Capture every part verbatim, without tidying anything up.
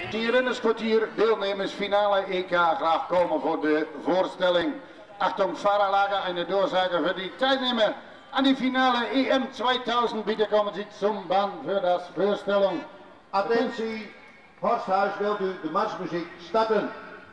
Hier in het kwartier deelnemers finale E K graag komen voor de voorstelling. Achtung, Fahrerlager, eine Durchsage für die Teilnehmer an die Finale E M zweitausend. Bitte kommen Sie zum Band für das Vorstellung. Attentie, Horsthuis, wilt u de marsmuziek starten?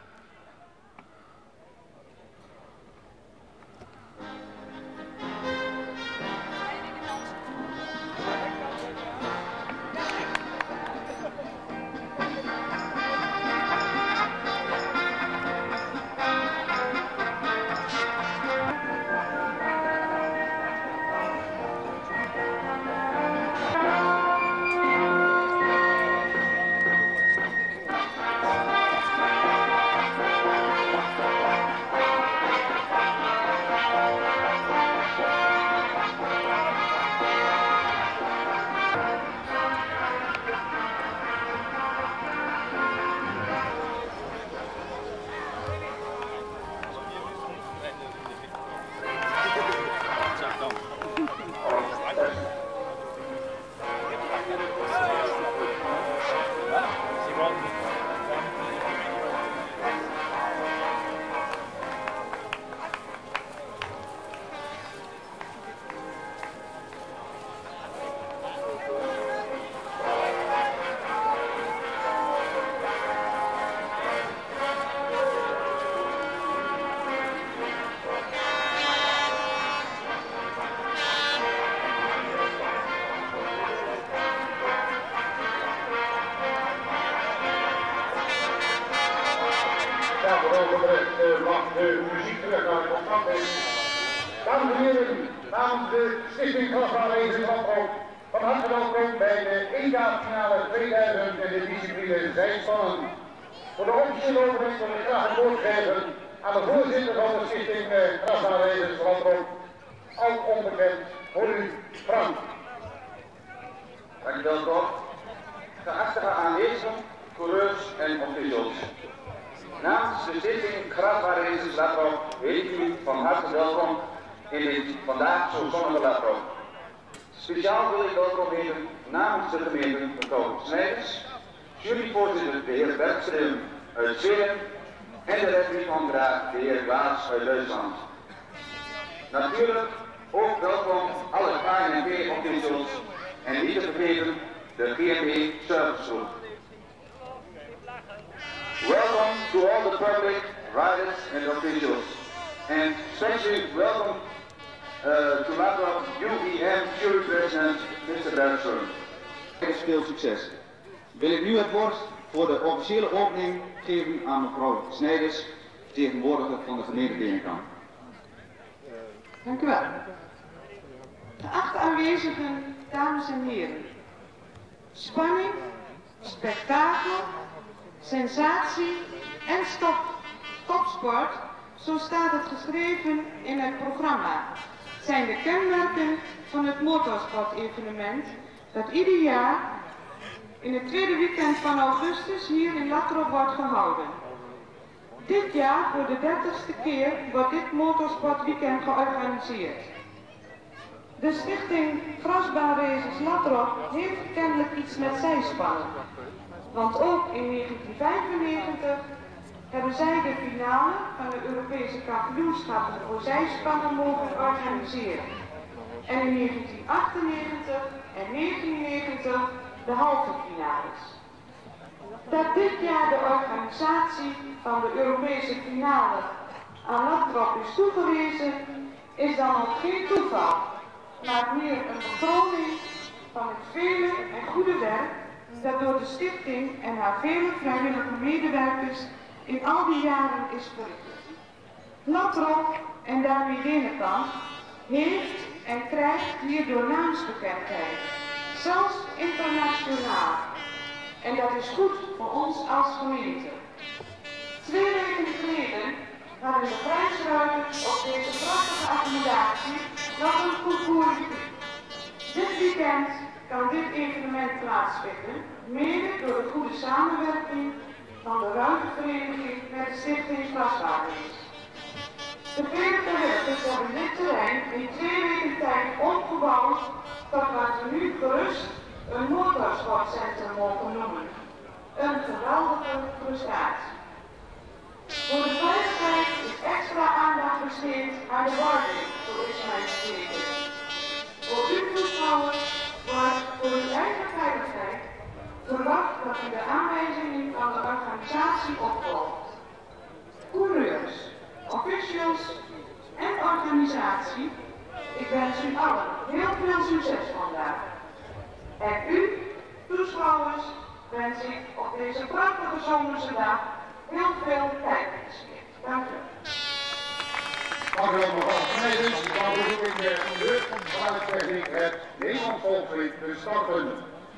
Ja, voor overbrengt uh, mag de muziek terug naar de contact is. Dames en heren, namens de Stichting Klasbaanwezen van Ook, van harte welkom bij de E K-finale tweeduizend in de discipline zijspannen. Voor de officiële overbrengst wil ik graag het woord geven aan de voorzitter van de Stichting uh, Klasbaanwezen van Ook, ook onbekend, voor u, Frank. Dankjewel, Rob. Geachte aanwezigen, coureurs en officials. Namens de Stichting Grasbaanwezen Latrop heet u van harte welkom in dit vandaag zo zonnige Latrop. Speciaal wil ik welkom heten namens de gemeente mevrouw Snijders, juryvoorzitter de heer Bergström uit Zweden en de referee van Graaf de heer Klaas uit Duitsland. Natuurlijk ook welkom alle K N V officials en niet te vergeten de G M B Service Group. Welcome to all the public, riders and officials, and especially welcome uh, to Latrop U E M Jury President, mister Bergström. Veel succes. Wil ik nu het woord voor de officiële opening geven aan mevrouw Snijders, vertegenwoordiger van de gemeente Denenkamp. Dank u wel. Geachte aanwezigen, dames en heren. Spanning, spektakel, sensatie en stop, topsport, zo staat het geschreven in het programma, zijn de kenmerken van het motorsport-evenement dat ieder jaar in het tweede weekend van augustus hier in Latrop wordt gehouden. Dit jaar voor de dertigste keer wordt dit motorsportweekend georganiseerd. De stichting Grasbaanwezens Latrop heeft kennelijk iets met zijspannen. Want ook in negentien vijfennegentig hebben zij de finale van de Europese kampioenschappen voor zijspannen mogen organiseren. En in negentien achtennegentig en negenennegentig de halve finales. Dat dit jaar de organisatie van de Europese finale aan Latrop is toegewezen, is dan ook geen toeval, maar meer een bekroning van het vele en goede werk dat door de stichting en haar vele vrijwillige medewerkers in al die jaren is verricht. Latrop en daarmee Denenkamp heeft en krijgt hierdoor naamsbekendheid, zelfs internationaal. En dat is goed voor ons als gemeente. Twee weken geleden hadden de prijsruimers op deze prachtige accommodatie nog een concours. Dit weekend kan dit evenement plaatsvinden, mede door de goede samenwerking van de ruimtevereniging met de stichting Grasbaanwezens. De vele vrijwilligers hebben dit terrein in twee weken tijd omgebouwd tot wat we nu gerust een motorsportcentrum mogen noemen. een geweldige prestatie. Voor de veiligheid is extra aandacht besteed aan de wording, zo is mij gekeken. Voor u toeschouwers wordt voor uw eigen veiligheid verwacht dat u de aanwijzingen van de organisatie opvolgt. Coureurs, officials en organisatie, ik wens u allen heel veel succes vandaag. En u, toeschouwers, wens ik op deze prachtige zomerse dag heel veel kijkplezier. Dank u. Dank u wel, mevrouw Snijders. Dan bezoek ik de geluidstechniek het Nederlands Volkslied te starten.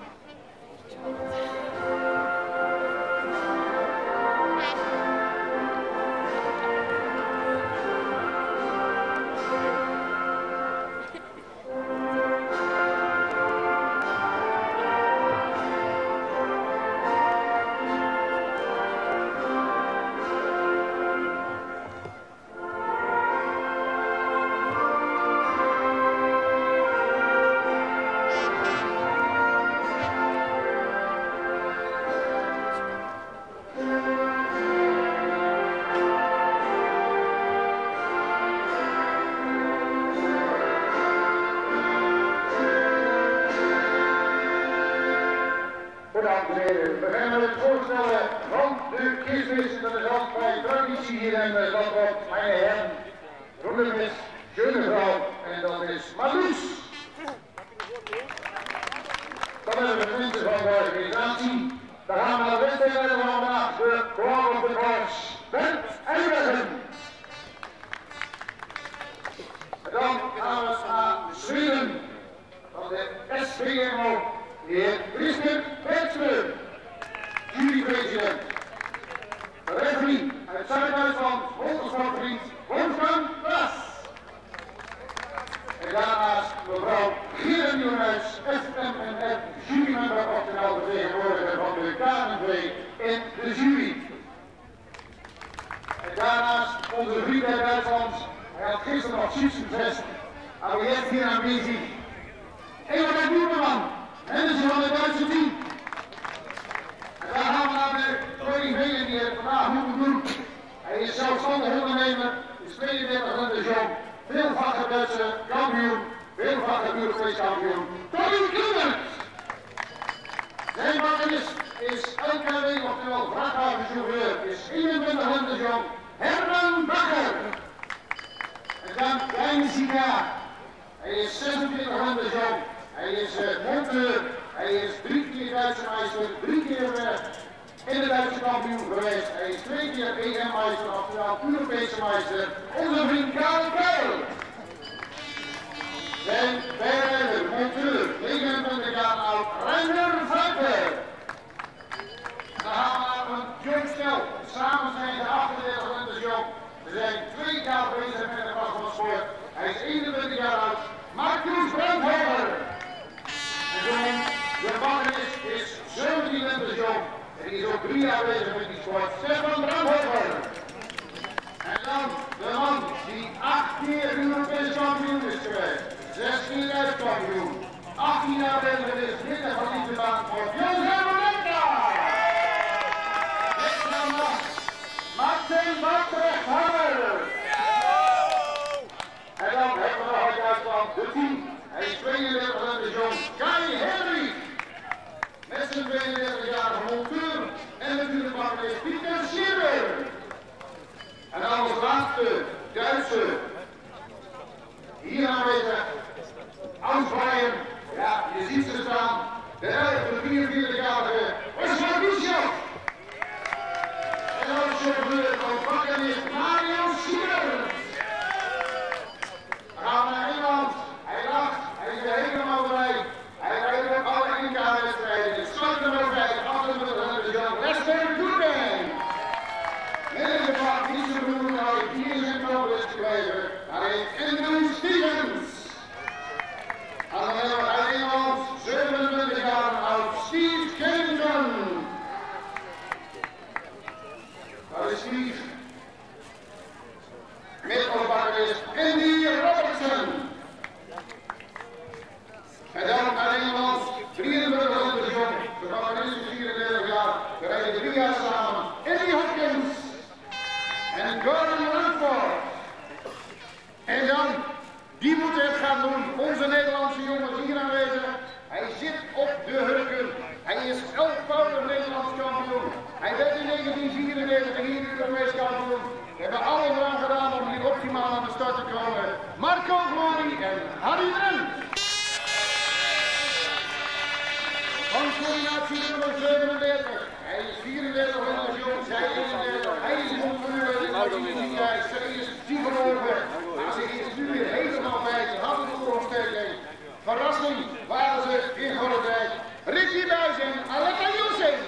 We beginnen met het voorstellen van de kieslist. Dat is altijd bij traditie hier in de stad op mijn heren. Groene mis, schöne vrouw en dat is Marloes. Dan hebben we de mensen van de organisatie. Dan gaan we naar de wedstrijd van vandaag, de Clown of the Cross, Bent Eijbergen. En dan gaan we naar Zweden van de S V M O. De heer Christian Bergström, jurypresident. De referee uit Zuid-Duitsland, motorsportvriend Wolfgang Bras. En daarnaast mevrouw Gerard Nieuwenhuis, F M N F, jurymember, oftewel vertegenwoordiger van de K N V in de jury. En daarnaast onze vriend uit Duitsland, hij had gisteren nog Schützenfest, maar hij is hier aanwezig. Eberhard Nieuwenman. Manager van het Duitse team. En daar gaan we naar de koning Velen die het vandaag moeten doen. Hij is zelfstandig ondernemer, is tweeëndertig jong, veelvoudig Duitse kampioen, veelvoudig Europees kampioen. Tommy Klummert! Zijn machinist is L K W, oftewel vrachtwagenchauffeur, is eenentwintig jong, Herman Bakker. En dan Kleine Sika, hij is zesentwintig jong. Hij is uh, monteur, hij is drie keer Duitse meester, drie keer uh, in de Duitse kampioen geweest. Hij is twee keer E M-meester, oftewel Europese meester. Onze vriend Karel Keil. Zijn bijrijder, monteur, negenentwintig jaar oud, Reiner Vijper. Dan gaan we naar een jong stel. Samen zijn ze achtendertig jong. Ze zijn twee jaar bezig met de klas van sport. Hij is eenentwintig jaar oud, Marcus Brandhouwer. En de machinist is zeventien jong en die is ook drie jaar bezig met die sport. Stefan Brandhouwer. En dan de man die acht keer Europees kampioen is geweest. Zes keer uitkampioen. achttien jaar bezig is dit en van die baan voor Jozef Molenka. Dit dan nog Martin Bartrecht-Hammer. En dan hebben we nog uit Duitsland de team. Hij is tweeëndertig jong, Kai Henry. Met zijn tweeëndertig-jarige monteur en natuurlijk machinist Pieter Schirrer. En dan als laatste Duitse, hier aanwezig, Ausbreien. Ja, je ziet ze staan. De elfde, vierentwintigjarige Oscar Bischoff. En dan chauffeur van machinist Mario Schirrer. Dan gaan we naar Engeland. Hij lacht, hij is er helemaal blij. Hij rijdt op alle N K-wedstrijden. Start nummer vijf, achtentwintig jong, Lester Goodman. Nee, de vraag niet zo goed, hij hier in zijn topwist gebleven. Hij heeft Andrew Stevens. En dan hebben we uit Engeland, zevenentwintig jaar oud, Steve Kennington. Dat is Steve. Middelbakker is Andy Robertson. En dan naar Engeland, drieëndertig jong, de machinist is vierendertig jaar, de zijn Harry Drent. Van coördinatie nummer zevenendertig. Hij is vierendertig in de jong, zij eenendertig. Hij is ongeveer in de tijd. Zij is Tievenhoven. Maar ze is nu weer helemaal bij. Ze had een oorlogsterking. Verrassing waren ze in Gorredijk. Ricky Buijs en Aletta Jousing.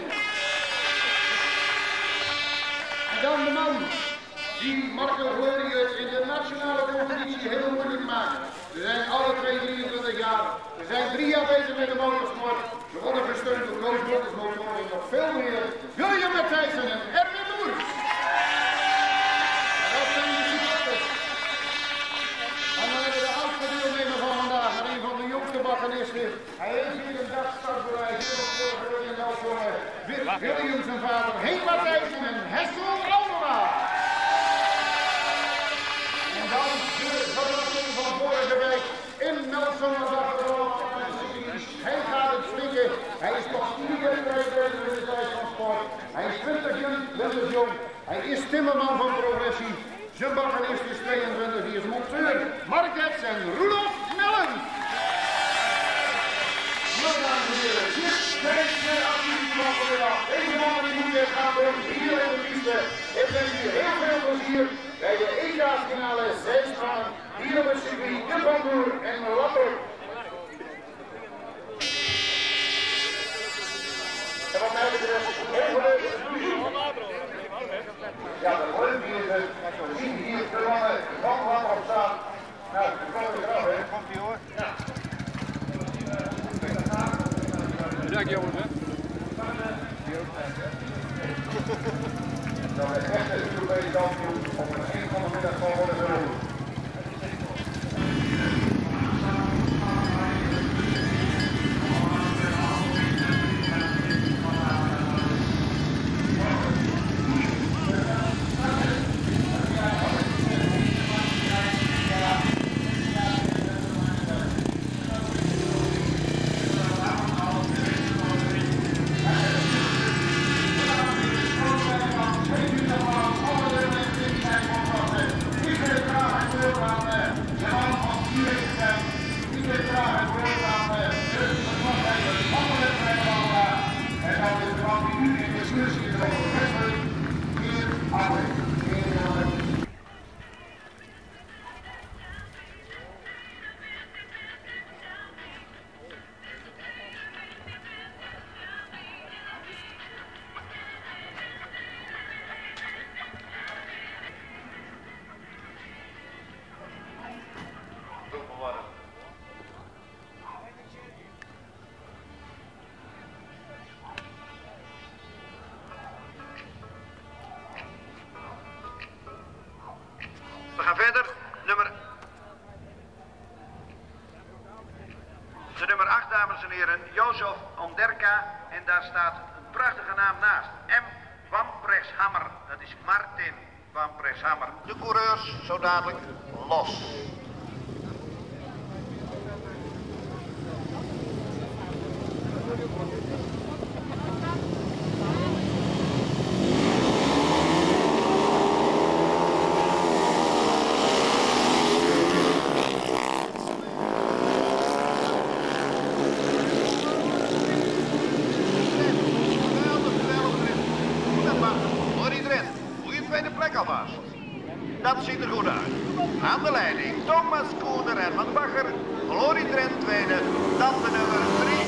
En dan de man die Marco Glorius in de nationale competitie heel moeilijk maakt. Ze zijn alle twee drieëntwintig jaar. Ze zijn drie jaar bezig met de motorsport. Ze worden gesteund door Koos Motorsmotor en nog veel meer. William Matthijssen en Erwin Moers. En dat zijn de supporters. En dan hebben we de oudste deelnemer van vandaag, en een van de jongste baggeristen. Hij heeft hier een dagstartbewijs. William zijn vader, Henk Matthijssen en Hessel Aldema. En dan de verrassing van vorige week in Nelson. Hij gaat het flikken. Hij is pas vier wedstrijden bezig in de tijd van sport. Hij is twintig jaar jong. Hij is timmerman van progressie. Zijn baggerist is tweeëntwintig, die is monteur. Mark Ets en Roelof Mellen. Nou, dames en heren, dit zijn de acties van vanmiddag. Deze mannen die moeten gaan doen hier in de piste. Ik wens u heel veel plezier bij de E K-finale zijspannen hier op het circuit de Bamboer en Lapper. En wat mij betreft, overleven ja, de leuk is het. We zien hier de lange wandlamp op staan. Nou, de komt er af, hè. Komt ie hoor. Ja. Bedankt jongens, hè. Dan de echte Europese kampioen op het eind van de middag zal worden geroepen. We gaan verder. Nummer... De nummer acht, dames en heren, Jozef Onderka. En daar staat een prachtige naam naast. M. Wampreshammer. Dat is Martin Wampreshammer. De coureurs zo dadelijk los. Dat ziet er goed uit. Aan de leiding Thomas Koener en Van Bagger. Glory Drent tweede. Dan de nummer drie.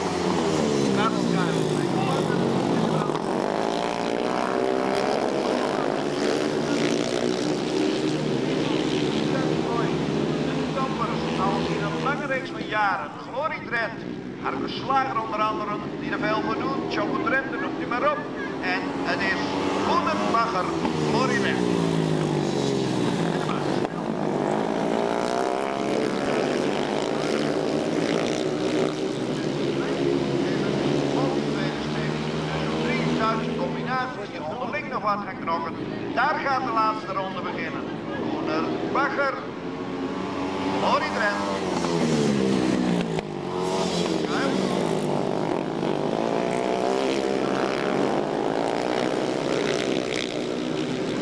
De toppers al in een lange reeks van jaren. Glory Drent. Haar beslager onder andere die er veel voor doen. Choco Drent, noemt u maar op. En het is Koener Bagger. Glory Drent. Die onderling nog wat gaan knokken. Daar gaat de laatste ronde beginnen. Koener Bagger. Glory Drent.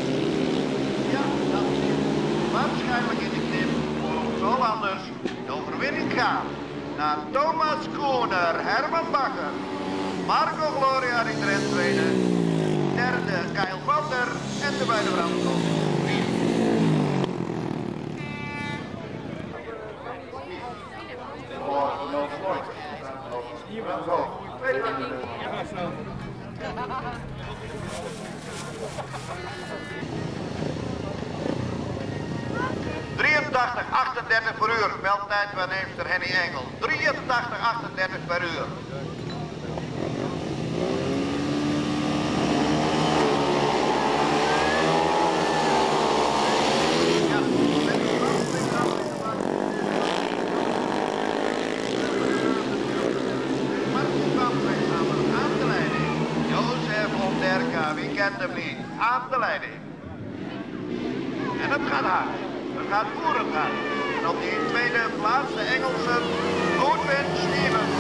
Ja, dat zit waarschijnlijk in de knip. Of zo anders. Over gaan naar Thomas Koener, Herman Bakker, Marco Gloria in de tweede, derde Kyle Vander en de beide brandstof. drieëntachtig achtendertig per uur, meldtijd van Heemster Henny Engel. drieëntachtig achtendertig per uur. Wie kent hem niet? Aan de leiding. En het gaat hard. Het gaat voerend hard. En op die tweede plaats de Engelsen Goodwin Stevens.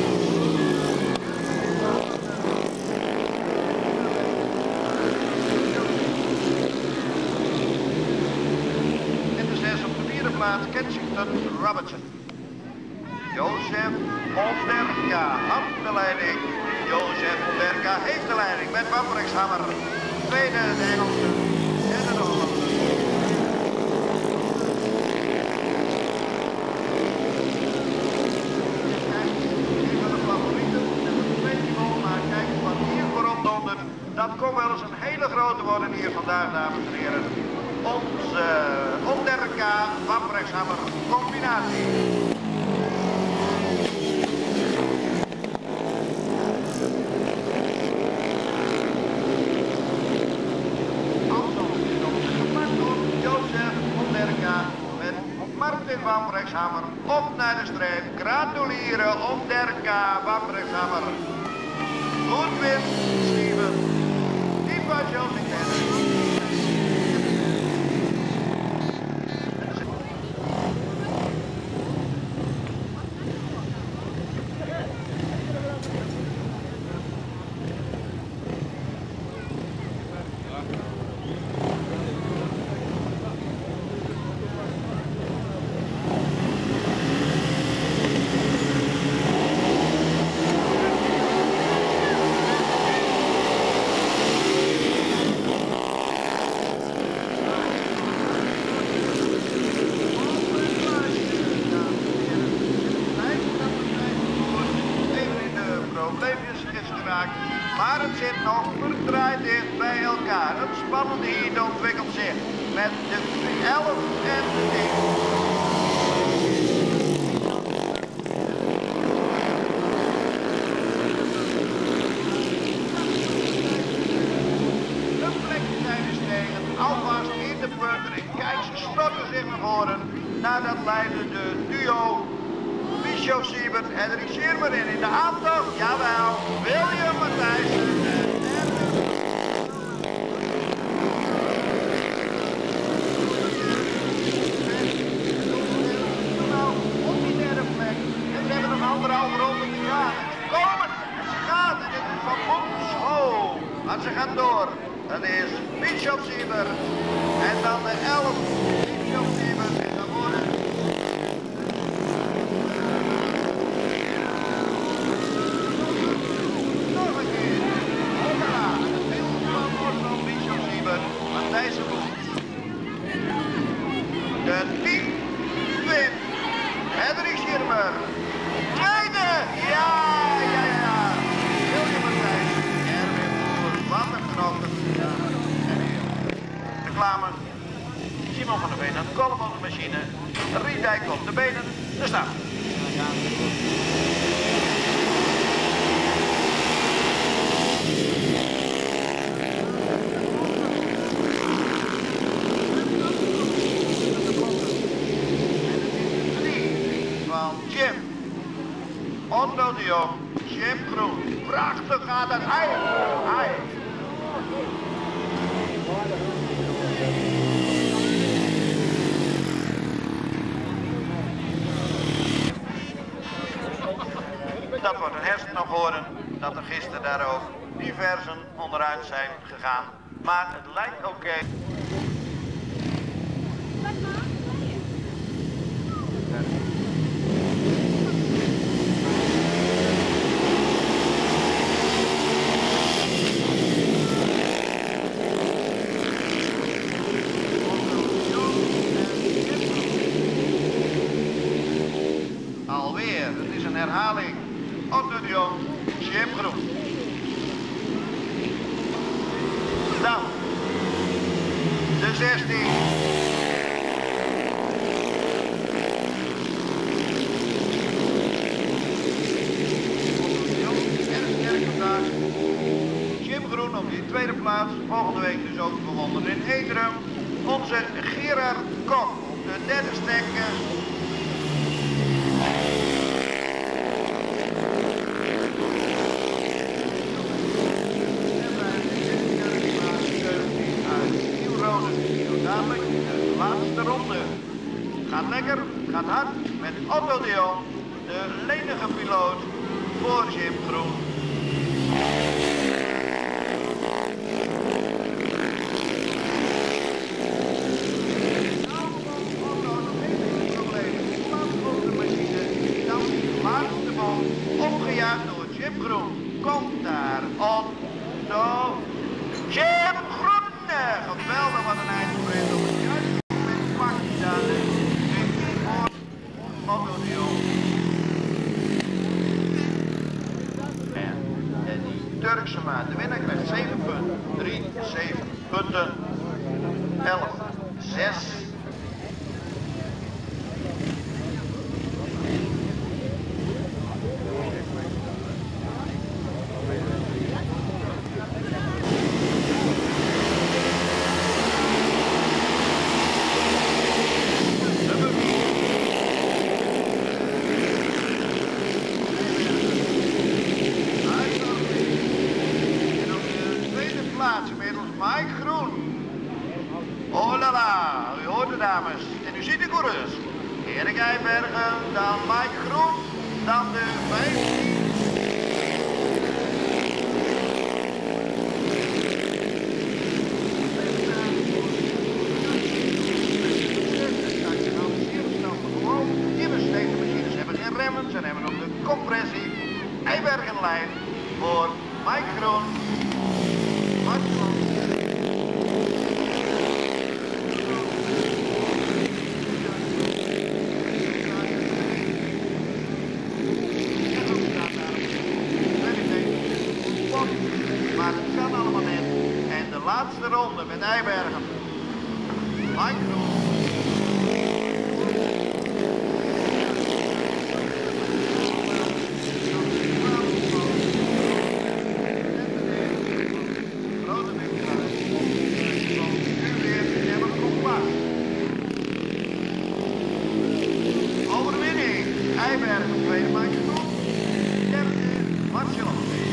En de zes op de vierde plaats Kensington Robertson. Jozef Onderka aan de leiding. Jozef Onderka heeft de leiding met Wambrexhammer. Tweede de Engelsen en de Nederlander. Kijk, een van de favorieten met een tweede goal, maar kijk wat hier voorop dondert. Dat kon wel eens een hele grote worden hier vandaag, dames en heren. Onze Onderka Wambrexhammer combinatie. Martin Wambrexhammer op naar de streep. Gratuleren Onderka Wambrexhammer. Goodwin Steven. Die was Jozef Kennis. Maar het zit nog verdraaid dicht bij elkaar. Het spannende hier ontwikkelt zich met de elf en de tien. De plekken zijn gestegen, alvast in de puntering. Kijk, ze storten zich naar voren. Naar dat leidde de duo Bischoff Siebert en Ries Schirmer in. In de aantocht, jawel, William Matthijssen. Op die derde plek. En ze hebben nog anderhalve ronde te gaan. Ze komen, ze gaan en dit is van ons hoog. Maar ze gaan door. Dat is Bischoff Siebert. En dan de elf Bischoff Siebert is naar voren. De tien wint Henry Schirmer. Tweede, ja, ja, ja. William Matthijssen, Erwin Boer, wat een grote. Reclame. Simon van der Veen aan de kolom op de machine. Riet Dijk op de benen. De start. Jim, Otto de Jong, Jim Groen, prachtig gaat het, hij, hij. Dat wordt een hersen nog horen, dat er gisteren daar ook diversen onderuit zijn gegaan, maar het lijkt oké. Okay. herhaling. Otto de Jong, Jim Groen. Dan de zestien. Jim Groen op die tweede plaats. Volgende week dus ook bewonderen in Ederum. Onze Gerard Kok op de derde stek. Dadelijk de laatste ronde. Gaat lekker, gaat hard met Otto de Jong, de lenige piloot voor Jim Groen. Laatste bal, opgejaagd door Jim Groen. Komt daar Otto. Jim Groen! Geweldig wat een eindsprint op het juiste moment pakt hij daar de richting voor Otto de Jong. En, en die Turkse maat, de winnaar krijgt zeven punten. drie, zeven punten. elf, zes. Dames, en u ziet de coureurs. Erik Eibergen, dan Mike Groen, dan de vijftien. Immers, deze machines hebben geen remmen, ze hebben nog de compressie. Eibergen lijn voor Mike Groen. Mike Groen. Maar het kan allemaal net. En de laatste ronde met Eibergen. Mike Groen. Grote winnaar. Nu weer en een kompas. Overwinning. Eibergen, tweede Mike Groen. Derde Marcel.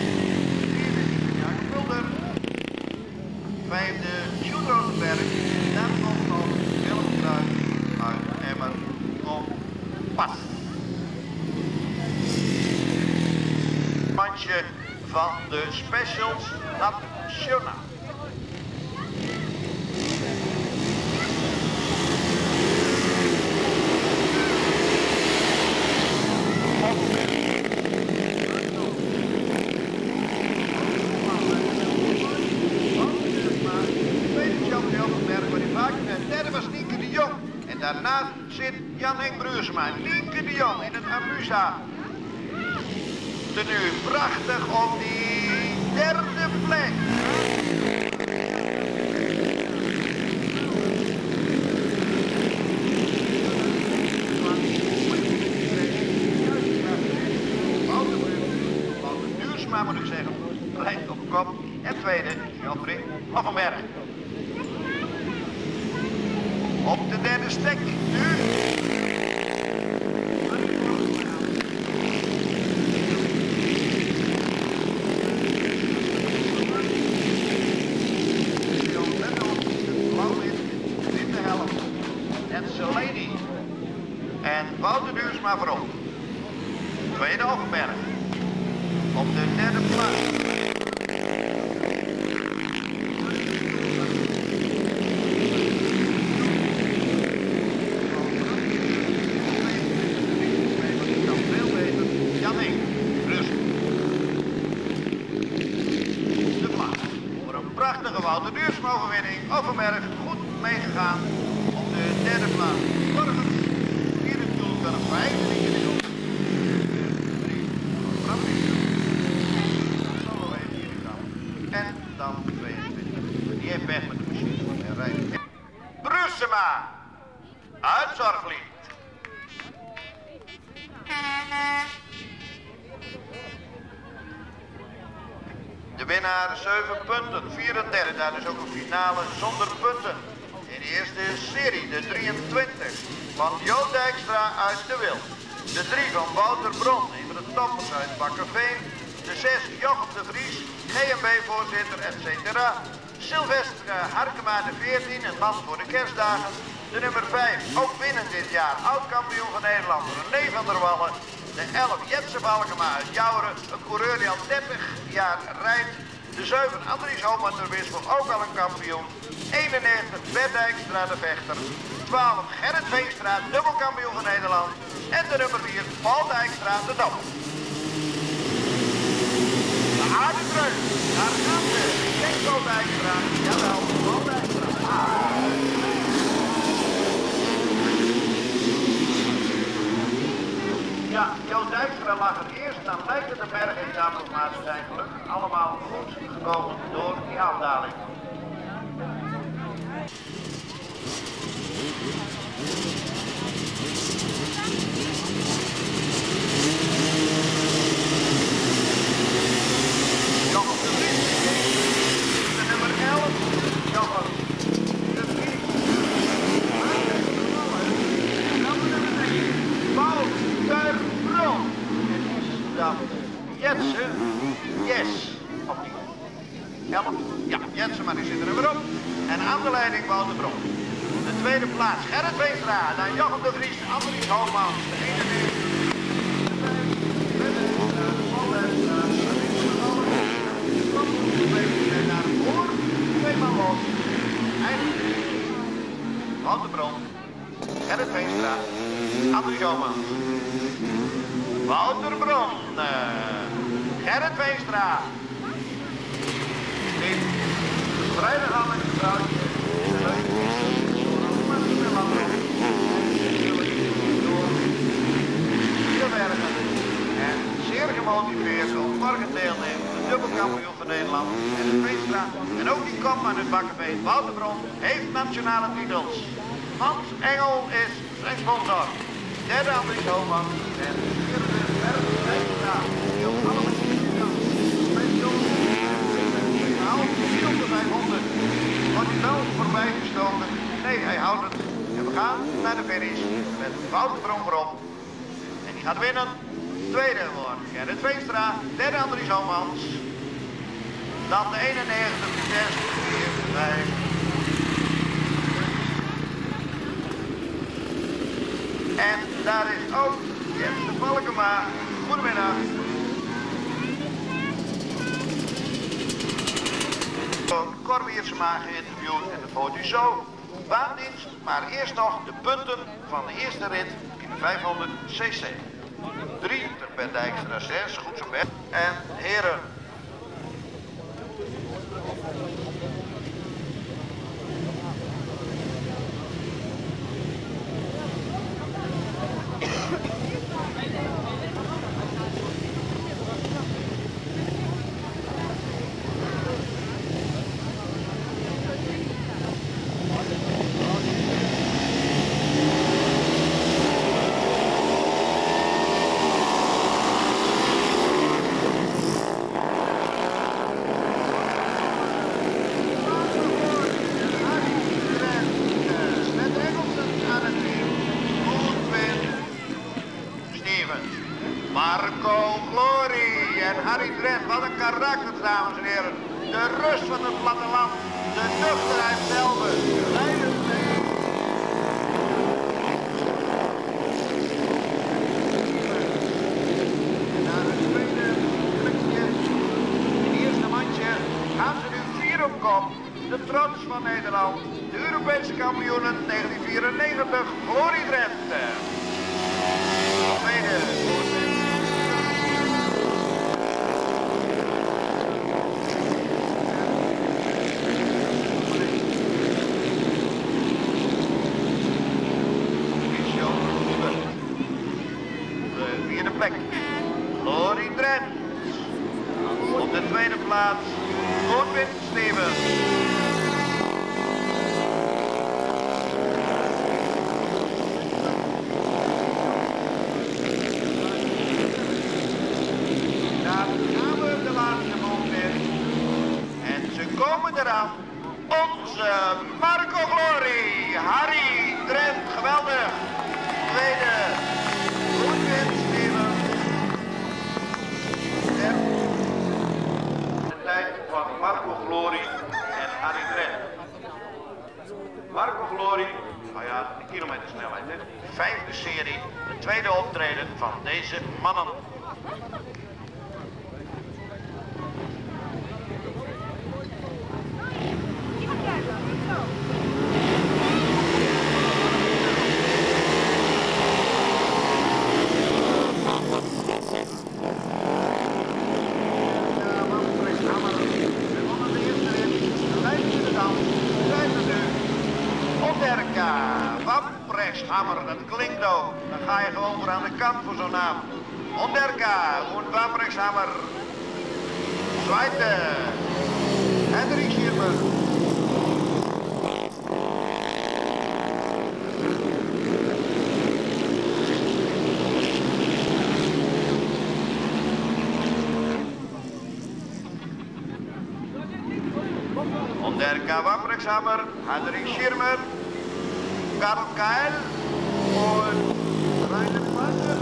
Vijfde, Jules Rosenberg. Daar komt nog Willem Kruijf uit Emmer op pas. Bandje van de Specials Nationaal. Daarnaast zit Jan Henk Bruursma, Nienke de Jong in het Amusa. Tenue prachtig op die derde plek. Wouter Bruursma moet ik zeggen, rijdt op kop. En tweede, Geoffrey Offenberg. Op de derde stek nu. In de helft. En Selady. En Wouter Duursma voorop. Tweede Offenberg. Op de derde plaats. Wouter Duursma overwinning. Offenberg goed meegegaan op de derde plaats. Morgens vier en toen kan een vijfde. drie, Wiersema uit Zorglied. De winnaar zeven punten, vierendertig. Dat is ook een finale zonder punten. In de eerste serie, de drieëntwintig van Jo Dijkstra uit De Wild. De drie van Wouter Bron, een van de toppers uit Bakkerveen. De zes Jochem de Vries, G M B-voorzitter, et cetera. Sylvester Harkema de veertien, een man voor de kerstdagen. De nummer vijf, ook winnend dit jaar, oud-kampioen van Nederland, René van der Wallen. De elf Jetse Balkema uit Jouren, een coureur die al dertig jaar rijdt. De zeven Andries Homan ter Wissel, ook al een kampioen. eenennegentig Bert Dijkstra de vechter. twaalf Gerrit Veenstra, dubbelkampioen van Nederland. En de nummer vier Paul Dijkstra de dapper. De aardekreuk, daar gaan ze. Geen Paul Dijkstra, jawel, Paul Dijkstra. Ja, Jo Dijkstra lag er eerst, dan lijkt het de bergetappes, maar ze zijn gelukkig allemaal goed gekomen door die afdaling. Jochem de Vries, de nummer elf, Jochem de Vries. En dan de nummer negen, Paul Tuigbron. Dan Jetse, yes, op die elf, ja, Jetse, maar die zit er nummer op. En aan de leiding Wouter Bron. De tweede plaats Gerrit Veenstra, dan Jochem de Vries, Andries Hoogmans, de eenennegentig. En daarvoor tweemaal los. Wouter Bron, Gerrit Veenstra, Andries Hoogmans. Wouter Bron, uh, Gerrit Veenstra. In vrijdag al een vrouwtje. En zeer gemotiveerd om morgen deelnemen. De dubbelkampioen van Nederland en de Veenstra. En ook die kop aan het bakkenbeen. Wouter Bron heeft nationale titels. Hans Engel is zijn sponsor. Derde Andries Hoogman. En vierde Berg Veenstra. Die op alle manieren vijfhonderd. Wordt hij wel voorbij gestoken? Nee, hij houdt het. En we gaan naar de finish met Wouter Bron voorop. En die gaat winnen. Tweede wordt Gerrit Veenstra. Derde Andries Hoogmans. Dan de eenennegentig, zes, vier, vijf. En daar is ook Jens de Valkema. Goedemiddag. Cor Wiersema geïnterviewd en de foto is zo. Baandienst, maar eerst nog de punten van de eerste rit in de vijfhonderd cc. drie per Dijkstra zes, goed zo best. En heren. Marco Glory en Harry Drent, wat een karakter, dames en heren. De rust van het platteland, de nuchterheid zelf. Naar het tweede klikje, het eerste mandje, gaan ze nu vier op kop. De trots van Nederland, de Europese kampioenen negentien vierennegentig, Glory Drent. Tweede. Glory Drent. Op de tweede plaats, Goodwin Stevens. Glorie. Nou ja, de kilometersnelheid, hè. Vijfde serie, het tweede optreden van deze mannen. Hammer, dat klinkt ook. Dan ga je gewoon voor aan de kant voor zo'n naam. Onderka, und Wamprekshammer. Zweite, Hendrik Schirmer. Onderka, Wamprekshammer, Hendrik Schirmer. Karl Keil und Rainer Passer.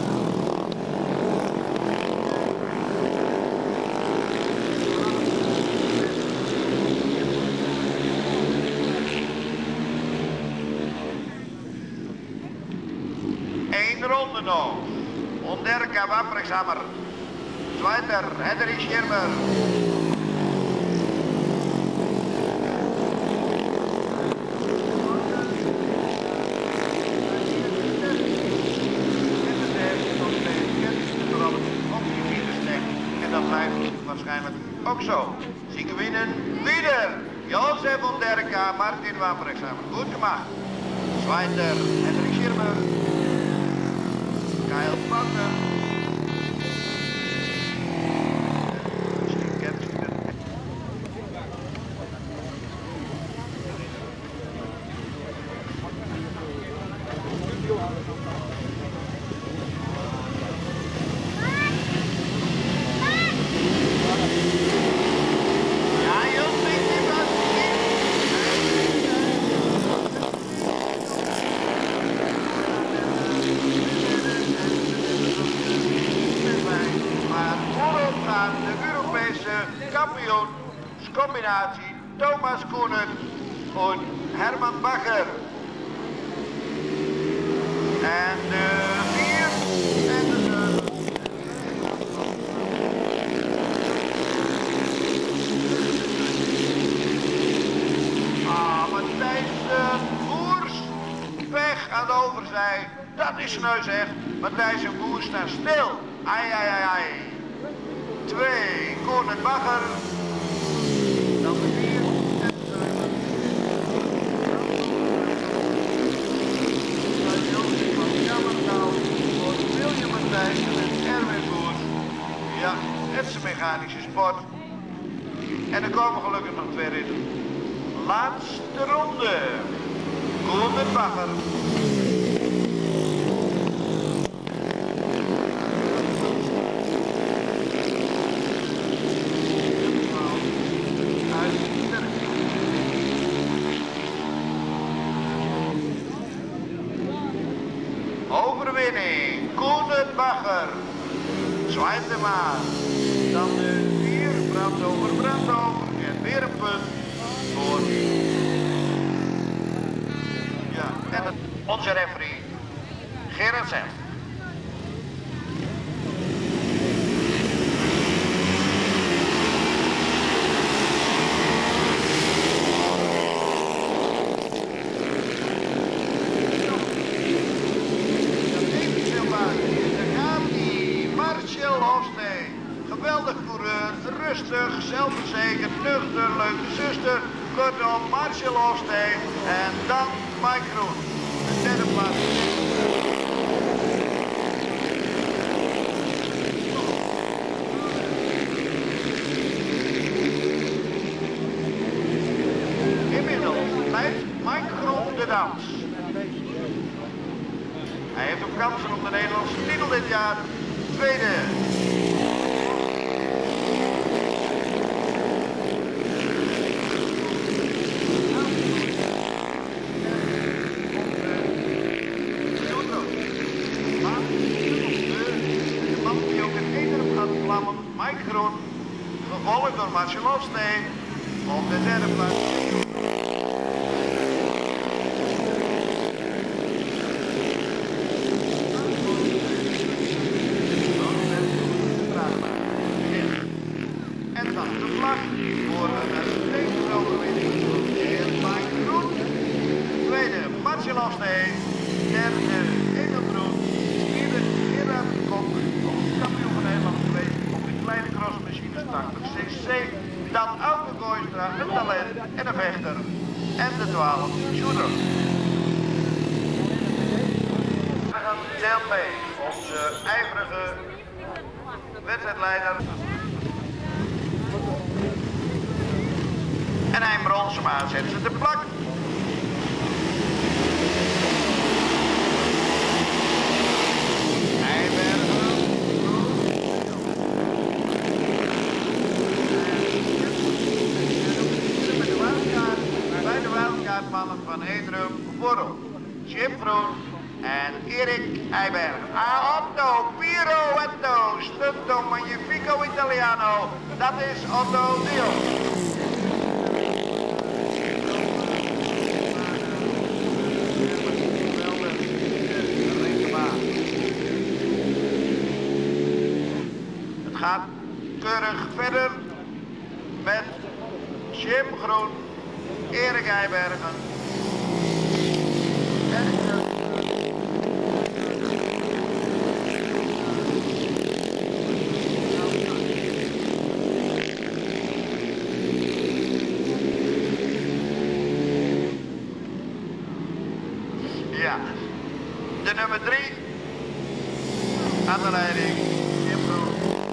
Eén ronde nog. Onderka Wamprekshammer. Zweiter Hendrik Schirmer. Waarschijnlijk ook zo. Sie gewinnen wieder. Josef Onderka, Martin Wamprekshammer. Goed gemaakt. Zweiter Hendrik Schirmer. Kyle Passer. Misschien kent u het. Kampioenscombinatie Thomas Koenen und Hermann Bacher. En de vier en de Ah, Matthijs uh, Boers. Pech aan de overzij. Dat is sneu zeg. Matthijs en Boers staan stil. Ai, ai, ai, ai. Twee, Koenen Bacher. Dan de vier en zeven. Van Jammertaal voor William Matthijs en Erwin Boers. Ja, het is een mechanische sport. En er komen gelukkig nog twee ritten. Laatste ronde. Koenen Bacher. Overwinning, Koenen Bacher. Zweite maat. Dan de vier, Brandover, Brandover. En weer een punt voor ja, en het, onze referee, Gerard Zell. Geweldig coureur, rustig, zelfverzekerd, nuchter, leuke zuster. Kortom, Marcel Hofsteen en dan Mike Groen. De derde plaats. Inmiddels leidt Mike Groen de dans. Hij heeft ook kansen op de Nederlandse titel dit jaar. Tweede. Mike Groen, gevolgd door Marcel Hofsteen op de derde plaats. Silovstee. Derde Engelbroek. Vierde Gerard Kok. Kampioen van Nederland geweest op de kleine crossmachines tachtig cc. Dan Auke Gooistra, een talent en een vechter. En de twaalf shooter. We gaan deel twee. Onze ijverige wedstrijdleider. En hij brons hem aan, zet ze de plak. Nijbergen. Bij de wildkaartmannen van Hedrum, Borrel, Jim Groen en Erik Eiberg. A Otto, Piro Otto, Stunto Magnifico Italiano. Dat is Otto Dio. Het gaat keurig verder met Jim Groen, Erik Eibergen. Ja, de nummer drie aan de leiding, Jim Groen.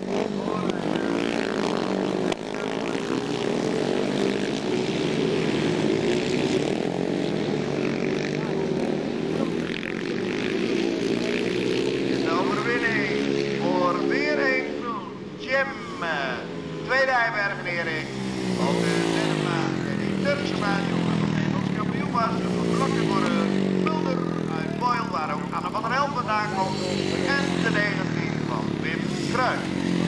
De overwinning voor weer een Groen, Jim. Tweede Eibergen Erik. Op de derde plaats en die Turkse baan, jongen, nog Nederlands kampioen was, de blokken voor Mulder uit Boyle, waar ook Anne van der Helm vandaan komt. En de negentien van Wim Kruijf.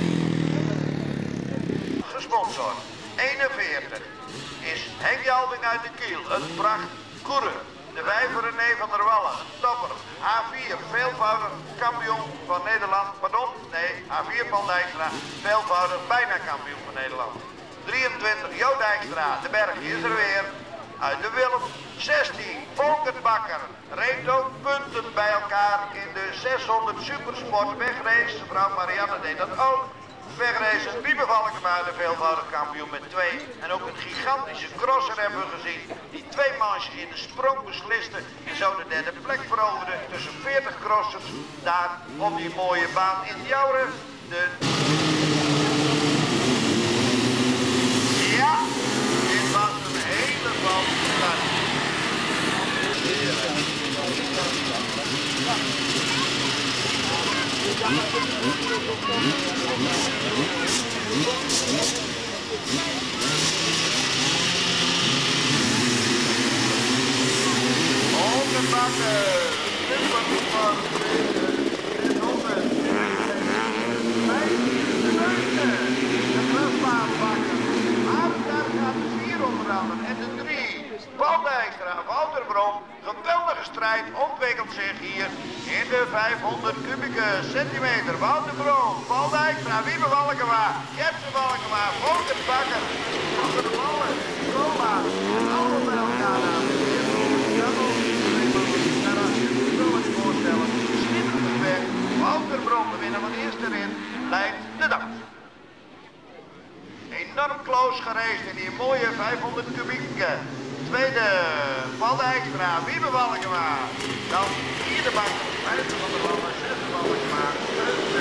Gesponsord eenenveertig is Henk Jalving uit de Kiel, een pracht coureur. De vijver René van der Wallen, een topper. A vier, veelvoudig kampioen van Nederland. Pardon, nee, A vier Paul Dijkstra, veelvoudig bijna kampioen van Nederland. drieëntwintig Jo Dijkstra, de berg is er weer. Uit de Willem. zestien Volker Bakker reed ook punten bij elkaar in de zeshonderd Supersport wegrace. Mevrouw Marianne deed dat ook. Wegrace Wiebe Valkema, de veelvoudig kampioen met twee. En ook een gigantische crosser hebben we gezien. Die twee manches in de sprong besliste en zo de derde plek veroverde tussen veertig crossers. Daar op die mooie baan in Jouren. De... Ja, dit was een hele van start. Onderbakken, supervoetbal, dit open. Vijf, de vijfde, de grasbaanbakken. Maar daar gaat de vier onder andere en de drie. Paul Dijkstra, Wouter Brom, geweldige strijd ontwikkelt zich hier in de vijfhonderd kubieke centimeter. Wouter Brom, Paul Dijkstra, Wiebe Valkema, Jetse Valkema, Volker Bakker, Van der Wallen, Cola, allemaal bij elkaar aan. Schitterend weg, Wouter Brom, de winnaar van de eerste rit, leidt de dag. Enorm close gereisd in die mooie vijfhonderd kubieke. Tweede, Paul Dijkstra, Wiebe Valkema. Dan vierde bak, vijfde van der Wallen, zesde Valkema, zevende,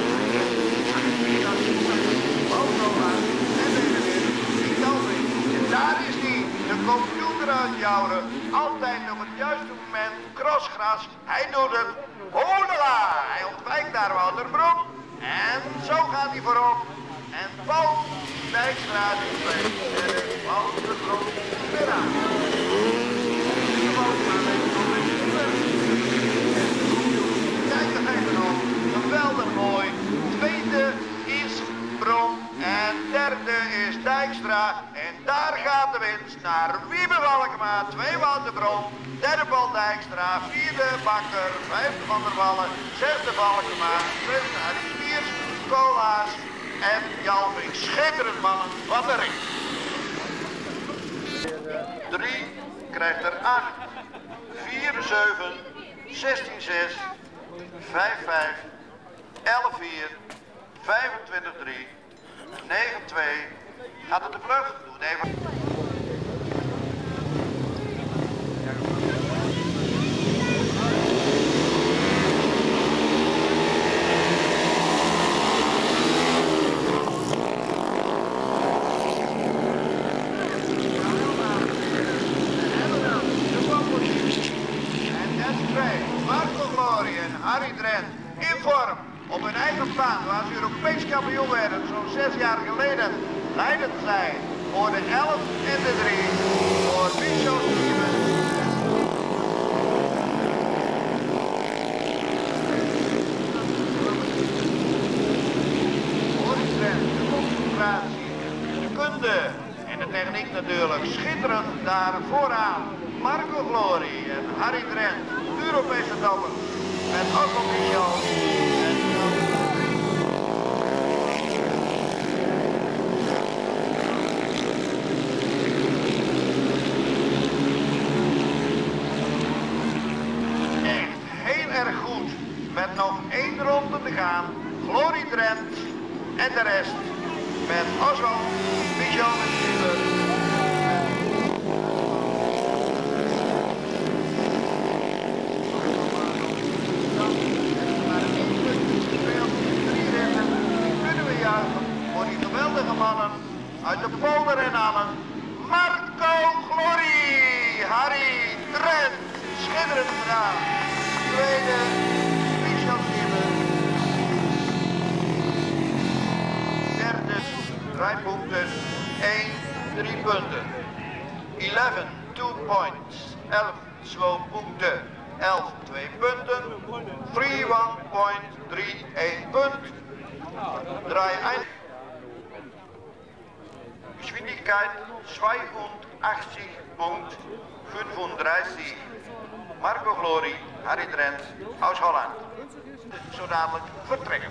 en de die Jalving. En daar is die, de computer uit Jouren. Altijd op het juiste moment, crossgras, hij doet het. Hola! Hij ontwijkt daar Wouter Brom. En zo gaat hij voorop. En Paul Dijkstra die tweede. En Wouter Brom weer aan. Kijk nog even op. Geweldig mooi. Tweede is Brom. En derde is Dijkstra. En daar gaat de winst naar Wiebe Valkema. Twee Wouter Brom. Derde Paul Dijkstra. Vierde Bakker. Vijfde Van der Wallen. Zesde Valkema. Zevende Harry Spiers. Cola's. En Jalving. Schitterend mannen. Wat een ring. Drie krijgt er acht. Vier zeven, zestien zes, vijf vijf, elf vier, vijfentwintig drie, negen twee. Gaat het te vlug? Doe het even. Marco Glory en Harry Drent in vorm op hun eigen baan waar ze Europees kampioen werden zo'n zes jaar geleden. Leidend zij voor de elf en de drie voor Michel Stevens. Harry Drent, de concentratie, de kunde en de techniek natuurlijk schitterend daar vooraan. Marco Glory en Harry Drent, Europese dappers, met Otto Michel en echt heel erg goed, met nog één ronde te gaan. Glory Drent en de rest met Oslo, Michel en Stuber. Voor die geweldige mannen uit de polder en allen. Marco Glory, Harry Drent, schitterend gedaan. Tweede, Michel Stevens. Derde, rijpunten, één, drie punten. elf, twee points. elf, twee punten. elf, twee punten. drie, één point, drie, één punt. Draai ein. Geschwindigkeit zweiundachtzig Komma vijfendertig. Marco Glory, Harry Drent aus Holland. Zo dadelijk vertrekken.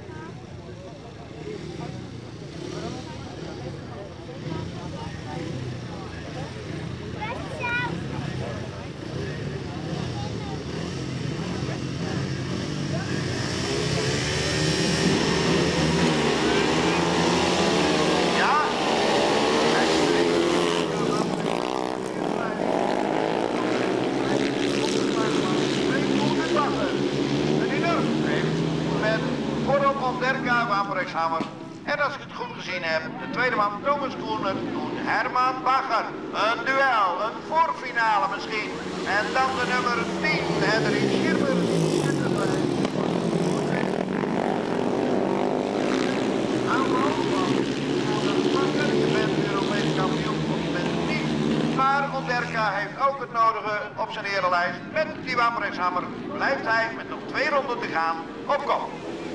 En als ik het goed gezien heb, de tweede man Thomas Koenen en Herman Bacher. Een duel, een voorfinale misschien. En dan de nummer tien, Hendrik Schirmer. Je bent Europees kampioen, of je bent het niet. Maar Onderka heeft ook het nodige op zijn erenlijst. Met die Wamperechtshammer blijft hij met nog twee ronden te gaan op kop.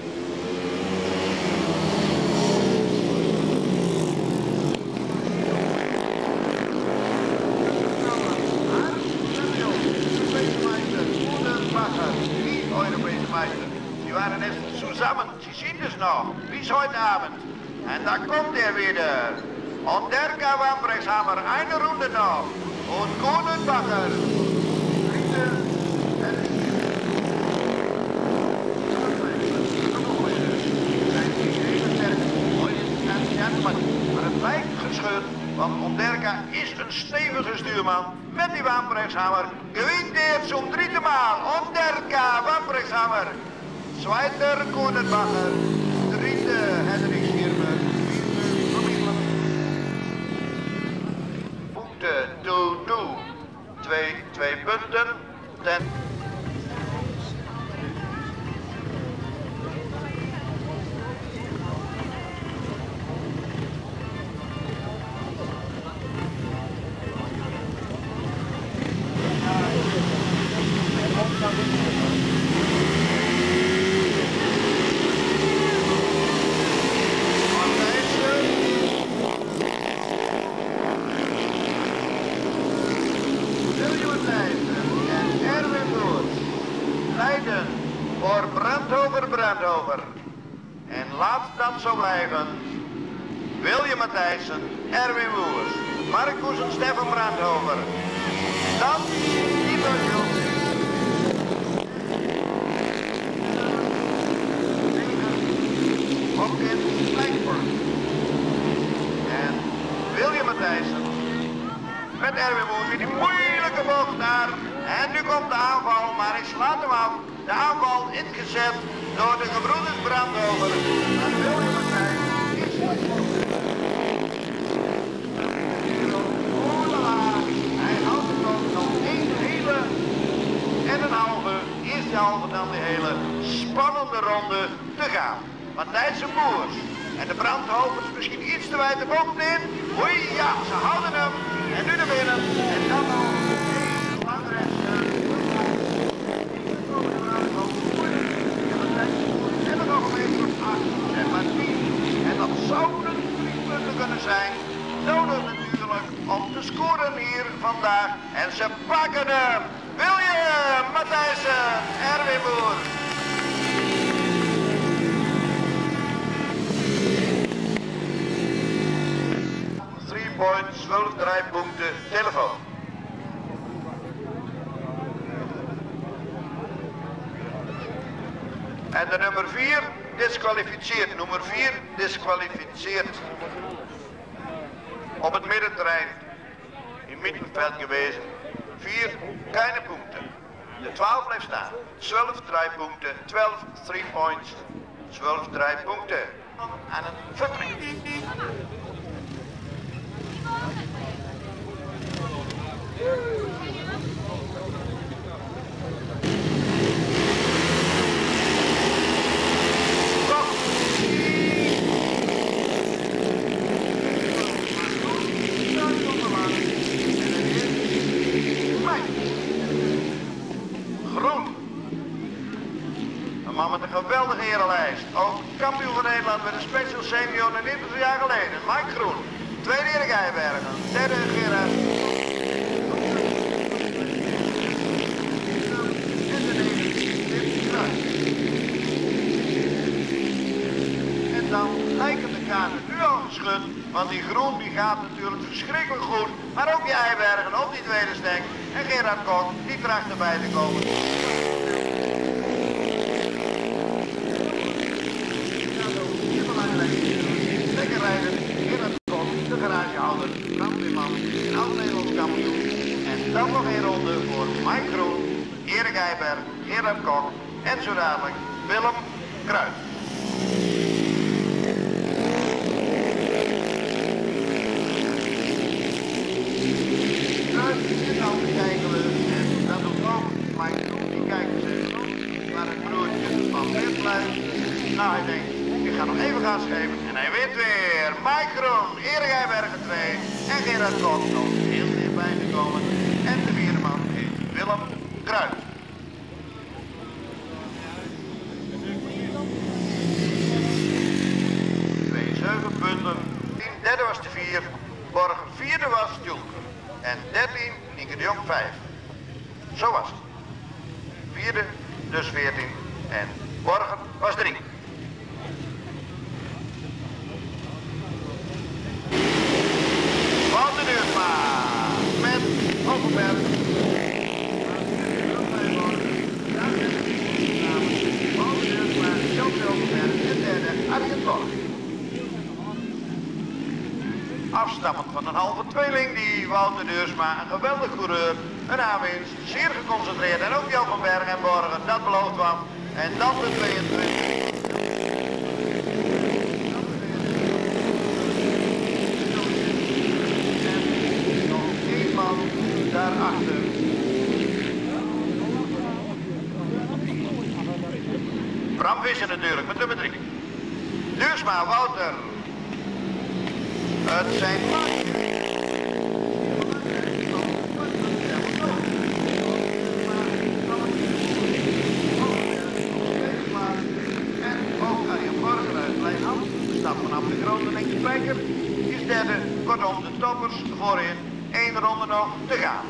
Die waren net zusammen, sie sind es noch, bis heute Abend. En da kommt er wieder. Onderka Wamperechtshammer, eine Runde noch. Und Koenenbacher. Dritte en maar het lijkt gescheurd, want Onderka is een stevige stuurman. Met die Wamperechtshammer gewint hij zum dritte Mal. Onderka Wamperechtshammer. Zweiter Koenenbacher. Dritte Hendrik Schirmer. Punten, toe, toe. Twee, twee punten. Ten. Voor Brandhover, Brandhover. En laat dat zo blijven. William Matthijssen, Erwin Woers, Marcus en Stefan Brandhover. Dan Ivo Jones. Erwin Moer met die moeilijke bocht daar. En nu komt de aanval, maar hij slaat hem af. De aanval ingezet door de gebroeders Brandhover. Maar William Matthijs is hij houdt het nog, nog één hele en een halve, eerst de halve dan de hele spannende ronde te gaan. Matthijs en Boers en de Brandhovers misschien iets te wijd de bocht in. Oei, ja, ze houden hem en nu naar binnen en dan nog een langrechts. En dan nog een meter of acht en maar tien. En dat zouden drie punten kunnen zijn. Nodig natuurlijk om te scoren hier vandaag. En ze pakken hem. William Matthijssen, Erwin Boer. Three points, zwölf draaipunten, telefoon. En de nummer vier disqualificeert. Nummer vier disqualificeert. Op het middenterrein. In middenveld geweest. vier, keine punten. De twaalf blijft staan. zwölf draaipunten, twaalf three points. zwölf draaipunten. Aan het vertrek. Groen. Een man met een geweldige erenlijst. Ook kampioen van Nederland met een special senior een twintig jaar geleden. Mike Groen. Tweede Erik Eibergen. Derde Gerard. En de negende Kruis. En dan lijken de kaarten nu al geschud. Want die Groen die gaat natuurlijk verschrikkelijk goed. Maar ook die Eibergen op die tweede stek. En Gerard Kok die tracht erbij te komen. Lekker rijden. Gerard Kok, de garagehouder, brandweerman, een oud-Nederlands kampioen. En dan nog een ronde voor Mike Groen, Erik Eiberg, Gerard Kok en zo dadelijk Willem Kruijf. En dan kijken we, en dat doet ook Mike Groen, die kijkt eens even naar het broertje van Wim blijft. Nou, hij denkt, ik ga nog even gas geven en hij wint weer. Mike Groen, Erik Eibergen twee en Gerard Kok nog heel dichtbij te komen. En de vierde man is Willem Kruijf. zeven punten. Derde was de vier, Borger vierde was Julker. En dertien, Nienke de Jong vijf. Zo was het. Vierde, dus veertien. En Borger was drie. Van de Duursma met Hoppenberg. Van de Duursma, Chelsea Hoppenberg en derde Arjen Borg. Afstammend van een halve tweeling, die Wouter Deursma, een geweldig coureur, een aanwinst, zeer geconcentreerd en ook Jan van Berg en Borgen, dat beloofd was. En dan de tweeëntwintig. En nog één man daarachter. Bram Visser natuurlijk, met nummer drie. Deursma, Wouter. Het zijn en ook Arjen Borger uit Blijham. Stap vanaf de grote Ninkje Spijker. Is derde. Kortom, de toppers voorin. Eén ronde nog te gaan.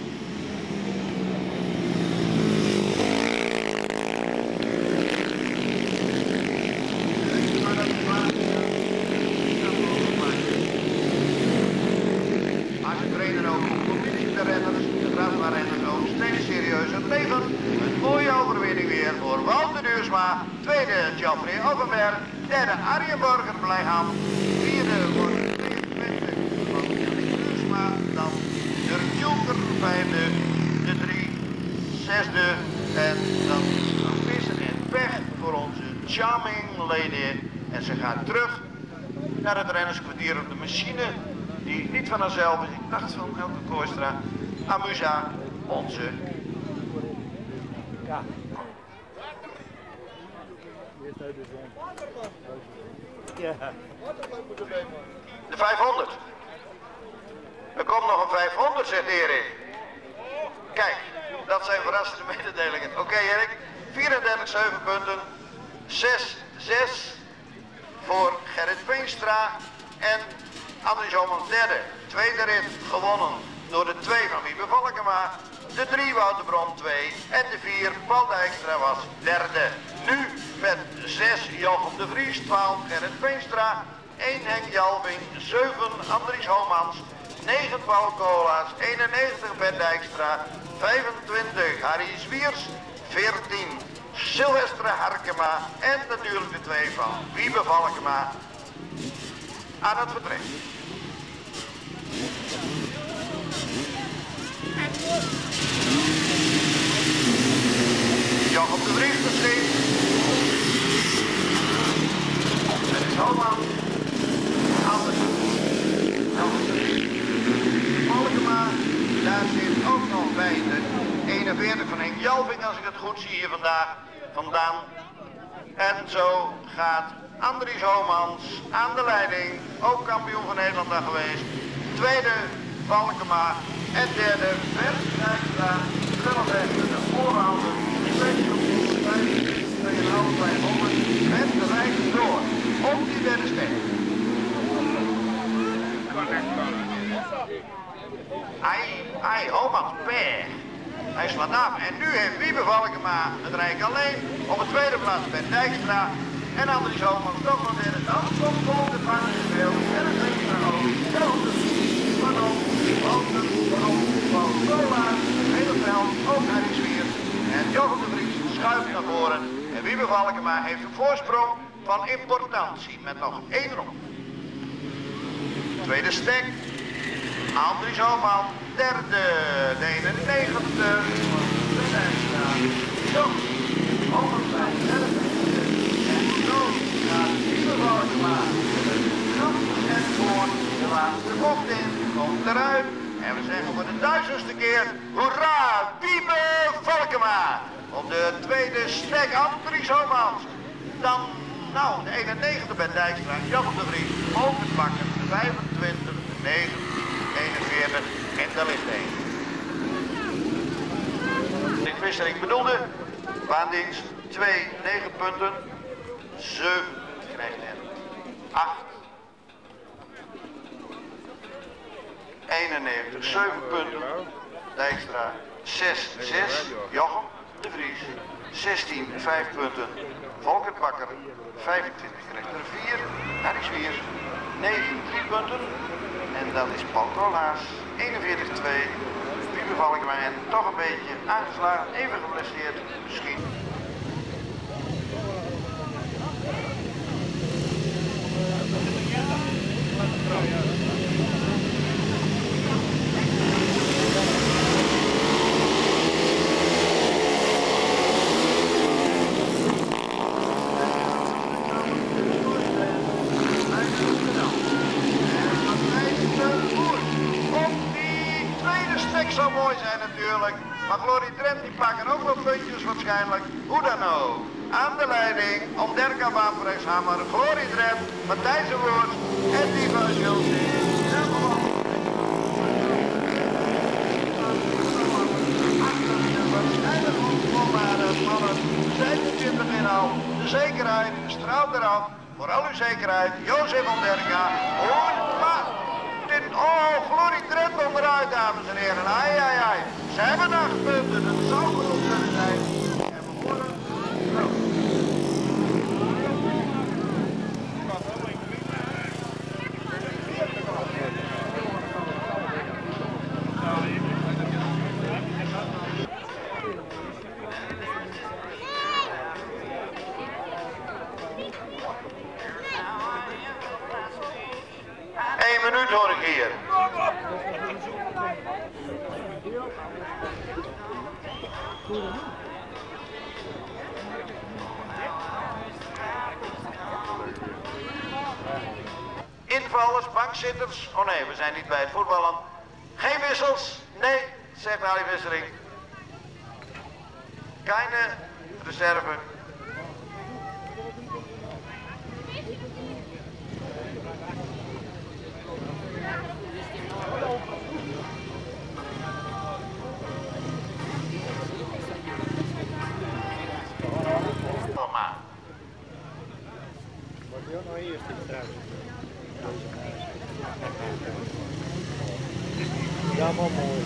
Een mooie overwinning weer voor Wouter Deursma. Tweede Geoffrey Oppenberg. Derde Arjen Borger Blijham. Vierde wordt tweeëntwintig van Deursma. Dan de Joker vijfde, de drie zesde en dan vissen en pech voor onze Charming Lady. En ze gaat terug naar het rennerskwartier op de machine, die niet van haarzelf is. Ik dacht van Elke Kooistra, Amusa, onze. Ja. Ja. De vijfhonderd. Er komt nog een vijfhonderd, zegt Erik. Kijk, dat zijn verrassende mededelingen. Oké okay, Erik, vierendertig zeven punten, zes zes voor Gerrit Veenstra en Andries Homans derde. Tweede rit gewonnen door de twee van Wiebe Valkema, de drie Wouter Bron twee en de vier Paul Dijkstra was derde. Nu met zes Jochem de Vries, twaalf Gerrit Veenstra, één Henk Jalving, zeven Andries Homans, negen Paul Colaas, eenennegentig Ben Dijkstra, vijfentwintig Harry Zwiers, veertien Sylvestre Harkema en natuurlijk de twee van Wiebe Valkema aan het vertrek. Jochem de Vries misschien. Het is Holman. Anders. Jochem de Vries. Valkema. Daar zit ook nog bij de eenenveertig van Henk Jalving, als ik het goed zie hier vandaag vandaan. En zo gaat Andries Homans aan de leiding, ook kampioen van Nederland daar geweest. Tweede Valkema en derde Bert Dijkstra, dubbelrechter, de voorhouder, special tweeënhalf vijfhonderd met de reis door op die derde stek. Ai, ai, Homans pech. Hij slaat af en nu heeft Wiebe Valkema het Rijk alleen. Op de tweede plaats Ben Dijkstra en Andries Homans toch nog derde. Dan komt Volker van het speel en het Dijkstra ook. Zelfde van op, Volker van op, van Colaas, Nederveld, ook Harry Zwiers. En Jochem de Vries schuift naar voren. En Wiebe Valkema heeft een voorsprong van importantie met nog één rond. Tweede stek. Andries Homan, derde, de eenennegentigste, de Dijkstra, Jong, honderdvijf, en zo gaat Wiebe Valkema en voor de laatste bocht in, komt eruit en we zeggen voor de duizendste keer, hoera, Wiebe Valkema! Op de tweede stek Andries Homans, dan, nou, de eenennegentigste bij Dijkstra, Jochem de Vries, ook het pakken, vijfentwintig, negentien. eenenveertig en daar ligt één. Dick Visser, ik bedoelde, baandienst twee, negen punten, zeven krijgt er, acht, eenennegentig, zeven punten, Dijkstra, zes, zes, Jochem de Vries, zestien, vijf punten, Volker Bakker, vijfentwintig krijgt er vier, Harry Zwiers, negen, drie punten. En dat is Paul Colaas, eenenveertig twee, Wiebe Valkema en toch een beetje aangeslagen, even geblesseerd misschien. Zou mooi zijn natuurlijk, maar Glory Trent die pakken ook wel puntjes waarschijnlijk, hoe dan ook. Aan de leiding, Onderka Wapenrechtshammer, Glory Trent, Matthijs de Woord en Diva Chelsea. Waarschijnlijk onvolwaarde mannen, zevenentwintig in al, de zekerheid straalt eraf, voor al uw zekerheid, Jozef Onderka, hoor maar. Oh, Glory Trent onderuit, dames en heren. Ai, ai, ai. Ze hebben acht punten. Het zou genoeg kunnen zijn. En we worden groot. Eén minuut hoor ik hier. voetballers, bankzitters. Oh nee, we zijn niet bij het voetballen. Geen wissels? Nee, zegt Ali Wissering. Keine reserve. Ja, maar mooi.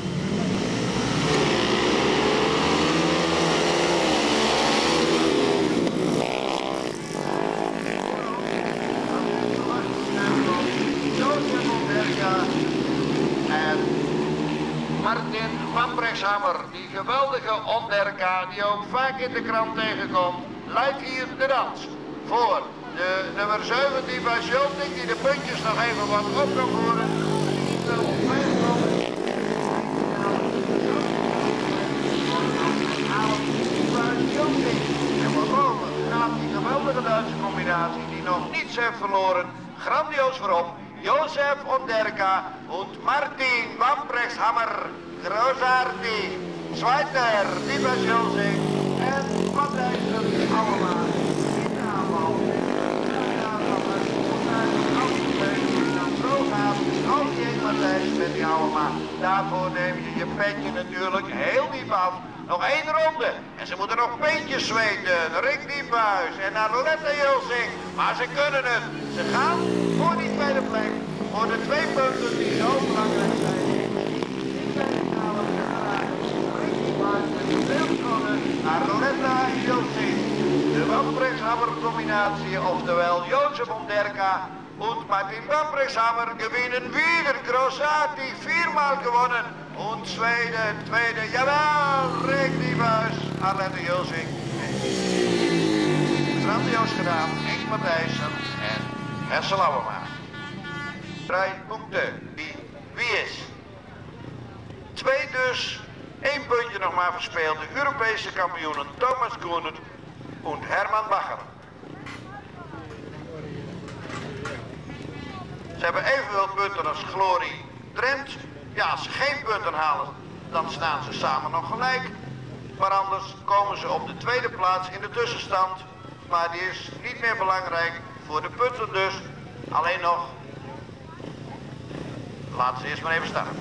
En Martin van Brechtshammer, die geweldige Onderka, die ook vaak in de krant tegenkomt, leidt hier de dans voor de nummer zeventien van Schulting, die de puntjes nog even wat op kan voeren. En voorkomen gaat die geweldige Duitse combinatie die nog niets heeft verloren, grandioos voorop. Josef Onderka und Martin van Brechtshammer, großartig. Zweiter, Lieber Schulting en Van Dijssen allemaal in de aanval. Als je eenmaal lijst met die allemaal, daarvoor neem je je petje natuurlijk heel diep af. Nog één ronde en ze moeten nog peentjes zweten. Rick Diephuis en Arlette Hilsing. Maar ze kunnen het. Ze gaan voor die tweede plek. Voor de twee punten die zo belangrijk zijn. Rick Diephuis met veel gewonnen. Arlette Hilsing. De Van Brechtshammer combinatie, oftewel Jozef Onderka und Martin van Brechtshammer gewinnen wieder großartig, viermal gewonnen. Und tweede, tweede, jawel, Rick Diephuis, Arlette Hilsing. Grandioos gedaan, Henk Matthijssen en Hessel Lauwema. Drie punten, wie, wie is? Twee dus, één puntje nog maar verspeeld. De Europese kampioenen Thomas Koenert en Herman Bacher. Ze hebben evenveel punten als Glorie Drent. Ja, als ze geen punten halen, dan staan ze samen nog gelijk. Maar anders komen ze op de tweede plaats in de tussenstand. Maar die is niet meer belangrijk voor de punten dus. Alleen nog, laat ze eerst maar even staan.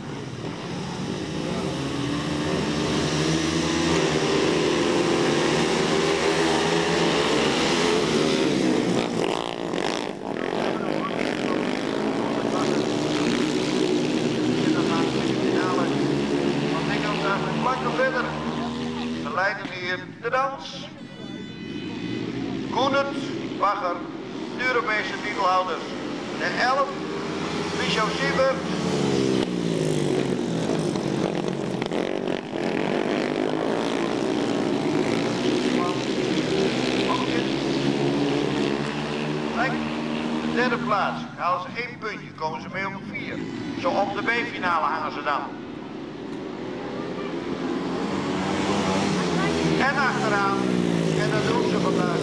Verder. We leiden hier de dans. Koenert, Bacher, de Europese titelhouders. De elf, Michel Siebert. Kijk, de derde plaats. Halen ze één puntje, komen ze mee op vier. Zo op de B-finale hangen ze dan. En achteraan, en dat doen ze vandaag.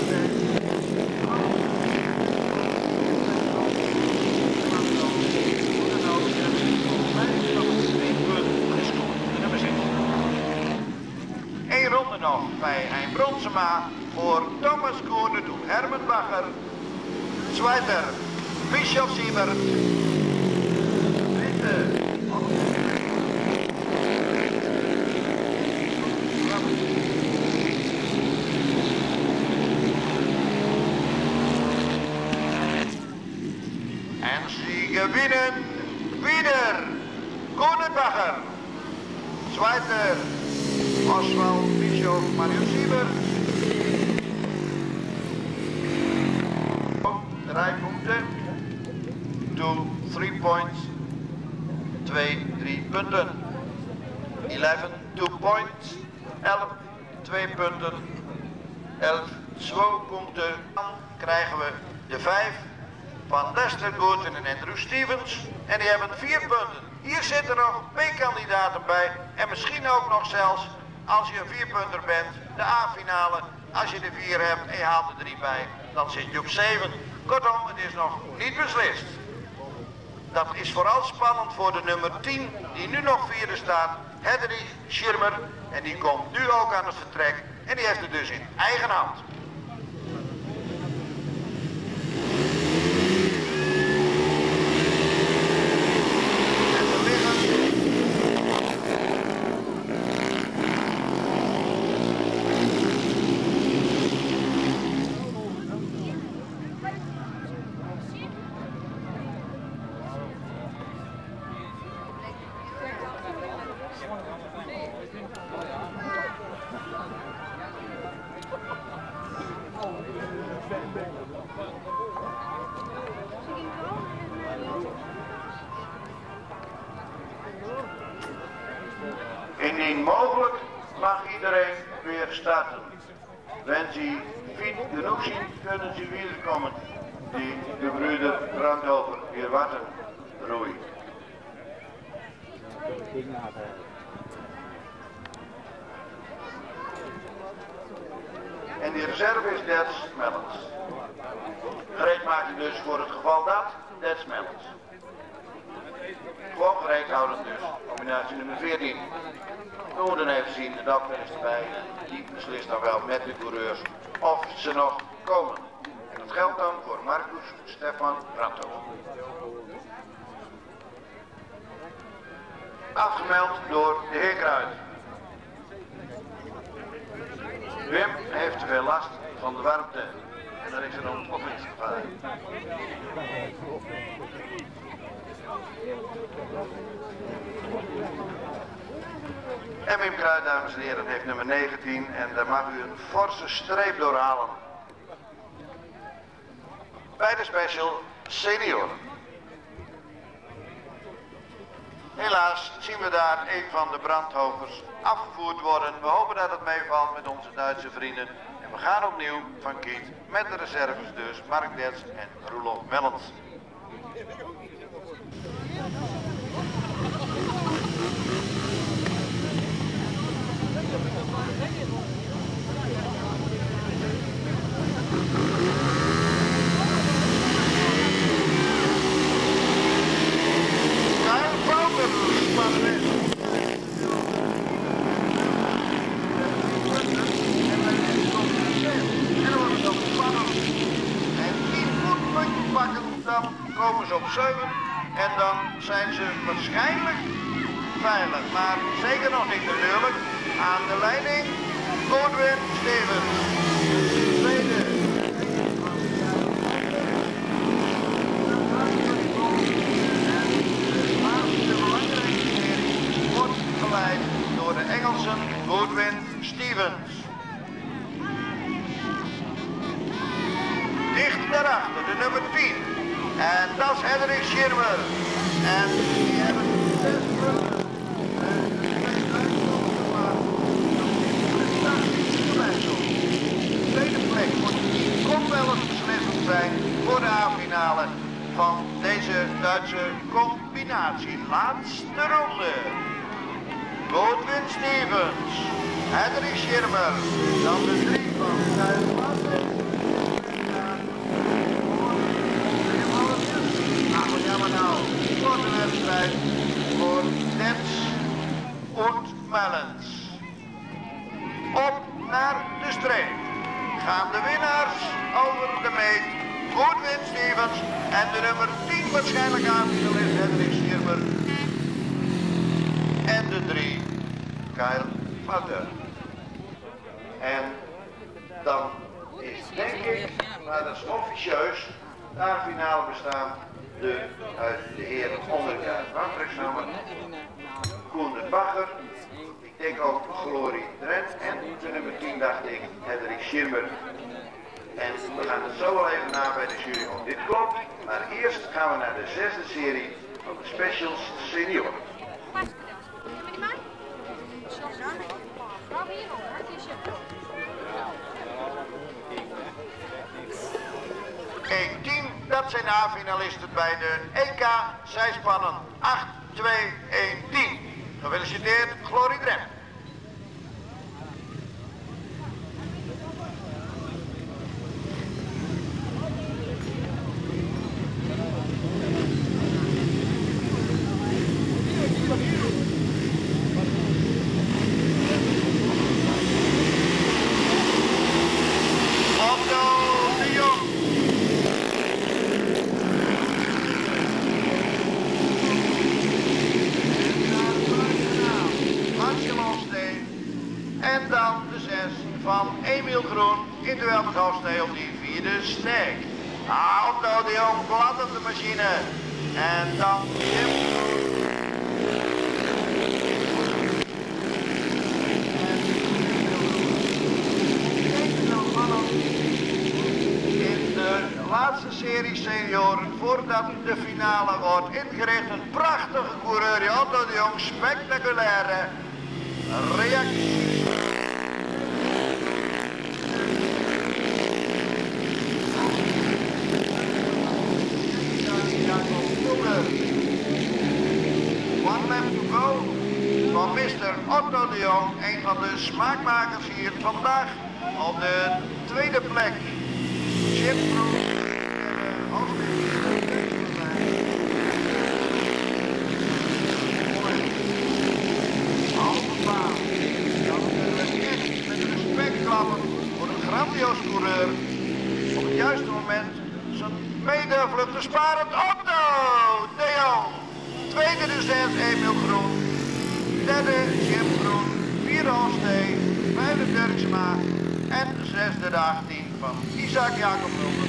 Eén ronde nog bij Hein Bronsema voor Thomas Koenert en Herman Bacher. Zweiter, Bischof Siebert. Dritte. Gewinnen wieder Koenert Bacher. Zweiter Oswald Bischof Mario Siebert. Drie punten. Two, three points. Twee, drie punten. Eleven, two points. Elf, twee punten. Elf, twee punten. Dan krijgen we de vijf van Lester Gooten en Andrew Stevens. En die hebben vier punten. Hier zitten nog B-kandidaten bij. En misschien ook nog zelfs, als je een vierpunter bent, de A-finale. Als je de vier hebt en je haalt er drie bij, dan zit je op zeven. Kortom, het is nog niet beslist. Dat is vooral spannend voor de nummer tien, die nu nog vierde staat, Hedrich Schirmer. En die komt nu ook aan het vertrek en die heeft het dus in eigen hand. En we liggen. Indien mogelijk mag iedereen weer starten. Wenn Sie fit genoeg zijn, kunnen Sie wiederkommen. Die gebroeder Brandhofer weer warten. Roei. En die reserve is Dets Mellens. Gereed maakt hij dus voor het geval dat Dets Mellens. Gewoon gereed houden dus. Combinatie nummer veertien. We moeten even zien, de dokter is erbij en die beslist dan wel met de coureurs of ze nog komen. En dat geldt dan voor Marcus Stefan Brandhofer. Afgemeld door de heer Kruid. Wim heeft te veel last van de warmte en dan is er een ontploffinggevaar. En Wim Kruid, dames en heren, heeft nummer negentien en daar mag u een forse streep doorhalen. Bij de special senioren. Helaas zien we daar een van de Brandhofers afgevoerd worden. We hopen dat het meevalt met onze Duitse vrienden. En we gaan opnieuw van Kiet met de reserves dus Mark Dets en Roelof Mellens. Dan komen ze op zeven en dan zijn ze waarschijnlijk veilig, maar zeker nog niet natuurlijk. Aan de leiding Godwin Stevens. Tweede. De belangrijke serie wordt geleid door de Engelsen Godwin Stevens. Dicht daarachter de nummer tien. En dat is Hedrich Schirmer. En die hebben zes punten. De tweede plek kon wel eens beslissend zijn voor de A-finale van deze Duitse combinatie. Laatste ronde. Godwin Stevens, Hedrich Schirmer, dan de drie van Duitsland. Nou, voor de wedstrijd voor Dets en Mellens. Op naar de streep gaan de winnaars over de meet. Godwin Stevens en de nummer tien waarschijnlijk aangekomen is Hedrich Schirmer. En de drie, Kyle Vatter. En dan is denk ik, maar dat is officieus, de A-finale bestaan. De, uit de heren onderkant Wandrechtshammer, Koen de Bagger, ik denk ook Glorie Drent en de nummer tien dacht ik Hedrich Schirmer. En we gaan het zo wel even na bij de jury of dit klopt, maar eerst gaan we naar de zesde serie van de Specials Senioren. één tien, dat zijn de A-finalisten bij de E K zijspannen acht twee een tien. Gefeliciteerd, Glorie Drent. van Emiel Groen in duel met Hofstee op die vierde stek. Ah, Otto de Jong plat op de machine. En dan Jim Groen. In de laatste serie senioren, voordat de finale wordt ingericht, een prachtige coureur, Otto de Jong, spectaculaire reactie. One lap to go van mister Otto de Jong, een van de smaakmakers hier vandaag op de tweede plek. Jim Groen. Halve baan. Dan kunnen we echt met respect klappen voor een grandioos coureur. Op het juiste moment zijn medevlucht te sparen. Otto de Jong. Tweede de zes, Emiel Groen. Derde, Jim Groen. Vierde Hofstee. Vijfde Dirksma. En de zesde de achttien van Isaac Jacob Mulder.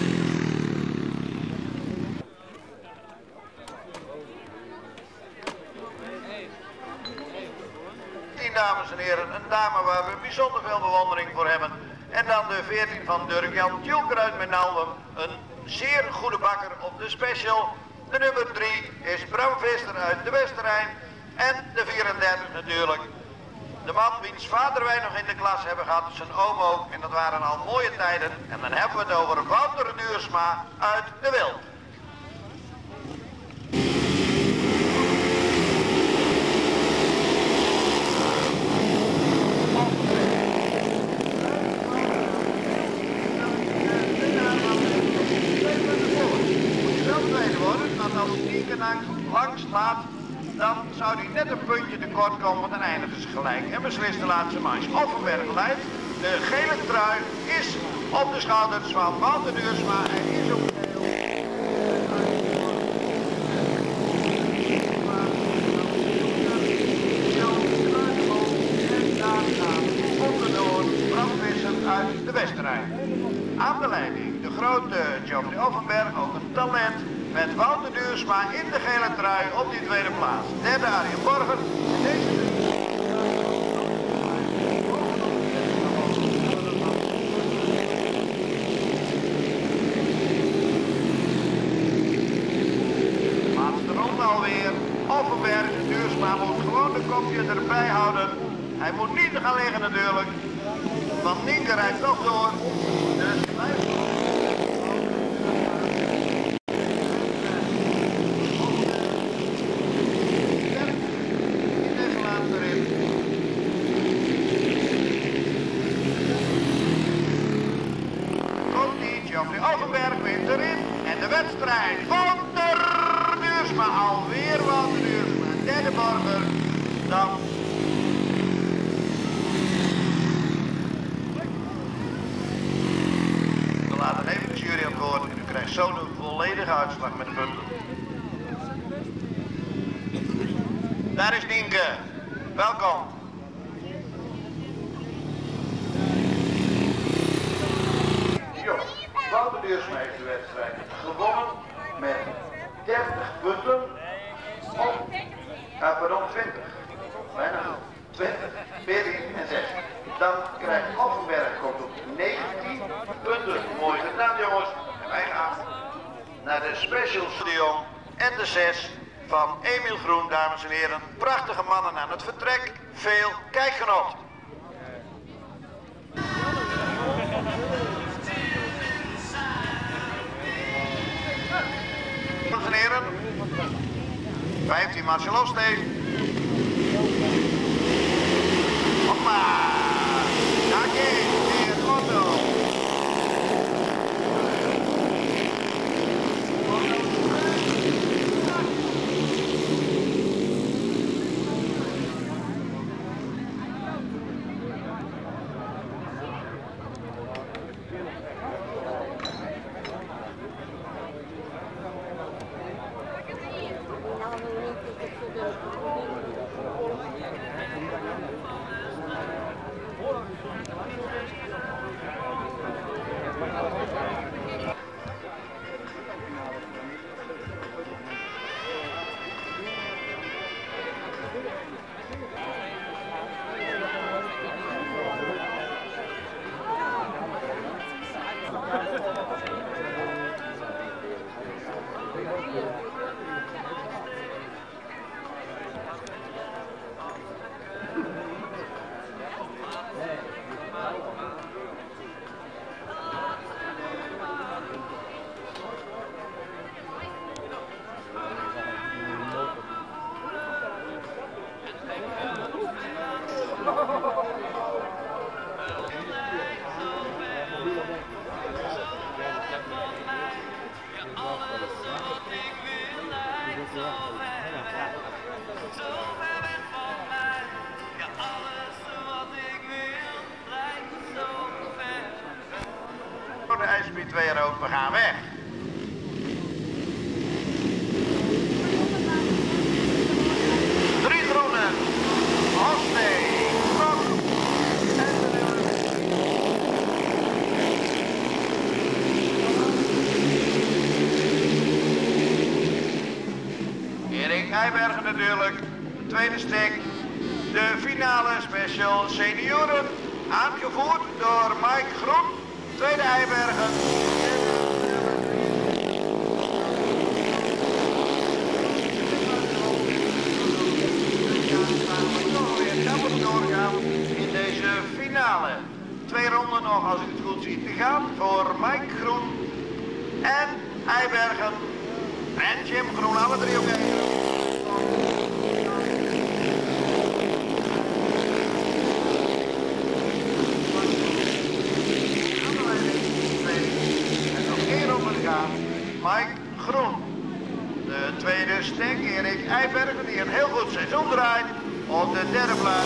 tien dames en heren, een dame waar we bijzonder veel bewondering voor hebben. En dan de veertien van Durk-Jan Tjulker uit Menaldum. Een zeer goede bakker op de special. De nummer drie is Bram Visser uit de Westerrijn. En de vierendertig natuurlijk. De man wiens vader wij nog in de klas hebben gehad, zijn oom ook. En dat waren al mooie tijden. En dan hebben we het over Wouter Duursma uit de Wild. Want als Niekenang langs laat, dan zou hij net een puntje tekort komen, want dan eindigen ze gelijk en beslist de laatste manche. Offenberg leidt, de gele trui is op de schouders van Wouter Duursma en is op en daar gaat onderdoor Bram Visser uit de Westerrijn. Aan de leiding de grote Geoffrey Offenberg, ook een talent. Met Wouter Duursma in de gele trui op die tweede plaats. Derde Arjen Borger. Deze... Laatste ronde alweer. Offenberg, Duursma moet gewoon de kopje erbij houden. Hij moet niet gaan liggen natuurlijk. Want Nienke rijdt toch door. Dus blijft door. Offenberg wint erin en de wedstrijd. Wouter Duursma, alweer Wouter Duursma. Derde Borger. Dan. We laten even de jury aan het woord en u krijgt zo de volledige uitslag met de punten. Daar is Nienke. Welkom. Wouter Duursma heeft de wedstrijd gewonnen met dertig punten op, uh, pardon, twintig, bijna twintig, veertien en zestien. Dan krijgt Offenberg komt op negentien punten. Mooi gedaan jongens. En wij gaan naar de special studio en de zes van Emiel Groen, dames en heren. Prachtige mannen aan het vertrek. Veel kijkgenot. Dames en heren, vijftien Marcel Hofstee. Hoppa, daar is weer Otto. twee rood, we gaan weg. Drie groene. Hofstee. Kok. Erik Heijbergen natuurlijk. De tweede stek. De finale special senioren. Aangevoerd door Mike Groen. Tweede Heijbergen. Doorgaan in deze finale. Twee ronden nog, als ik het goed zie, te gaan voor Mike Groen en Heijbergen en Jim Groen, alle drie op één. En nog één ronde te gaan, Mike Groen. De tweede stek, Erik Heijbergen, die een heel goed seizoen draait. Op de derde plaats.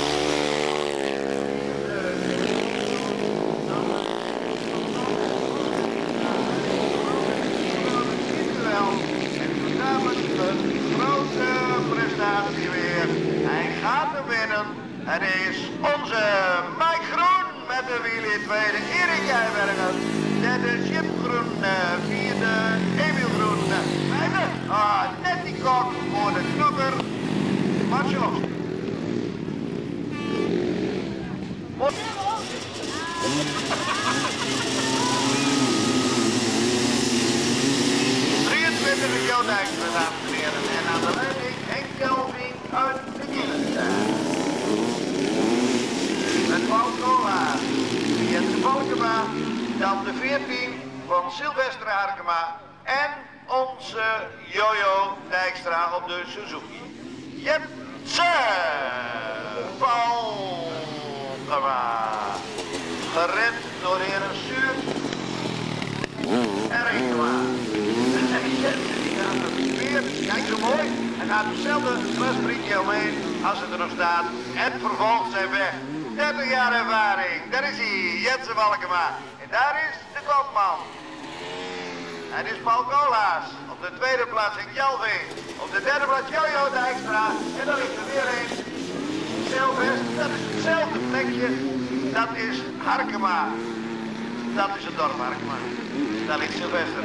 En dames, een grote prestatie weer. Hij gaat hem winnen. Het is onze Mike Groen met de wielie tweede. Erik Heijbergen. Derde Jim Groen. Vierde Emiel Groen. Vijfde. Ah, net die kok voor de knokker. Marcel. drieëntwintig Jo Dijkstra, dames en heren. En aan de leiding Henk Kelving uit de Kielenstein. Met Paul Cola, Jens Valkema, dan de veertien van Sylvester Harkema en onze Jojo Dijkstra op de Suzuki. Jetse Valkema. Gerend door de heren Stuur en Renkema. En Jetse die gaat er weer, kijk zo mooi, hij gaat hetzelfde glasprietje omheen als het er nog staat en vervolgt zijn weg. dertig jaar ervaring, daar is hij, Jetse Valkema. En daar is de kopman. Het is Paul Colaas. Op de tweede plaats Henk Jalving. Op de derde plaats Jojo Dijkstra. En dan ligt er weer een. Sylvester, dat is hetzelfde plekje. Dat is Harkema. Dat is het dorp Harkema. Daar ligt Sylvester.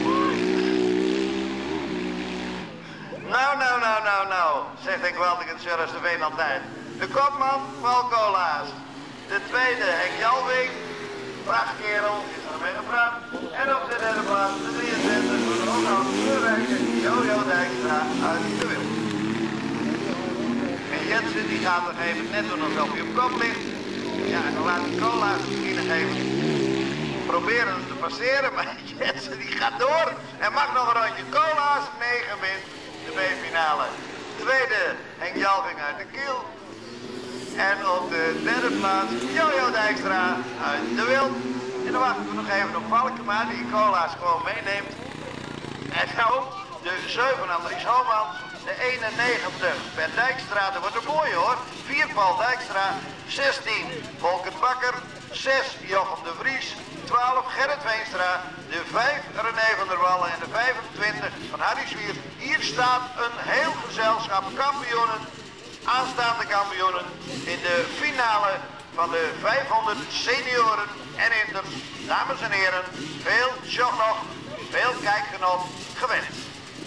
Nou, nou, nou, nou, nou, zegt Henk Welting Surres de Veen altijd. De kopman Paul Colaas. De tweede Henk Jalving. Prachtkerel, is er mee gepraat. En op de derde plaats de drieëntwintig van de Onhoud Kleurwijken, Jojo Dijkstra uit de Wild. En Jensen die gaat nog even net doen alsof hij op kop ligt. Ja, en dan laat die Colaas misschien nog even proberen hem te passeren. Maar Jensen die gaat door en mag nog een rondje. Colaas, negen wint de B-finale. Tweede Henk Jalving uit de Kiel. En op de derde plaats Jojo Dijkstra uit de Wild. En dan wachten we nog even op Valkema die Colaas gewoon meeneemt. En nou de zeven Andries Homans. De eenennegentig Per Dijkstra, dat wordt een mooie hoor. vier Paul Dijkstra. zestien Volkert Bakker. zes Jochem de Vries. twaalf Gerrit Veenstra. De vijf René van der Wallen en de vijfentwintig van Harry Zwier. Hier staat een heel gezelschap kampioenen. Aanstaande kampioenen in de finale van de vijfhonderd senioren en inters. Dames en heren, veel show nog, veel kijkgenot gewenst.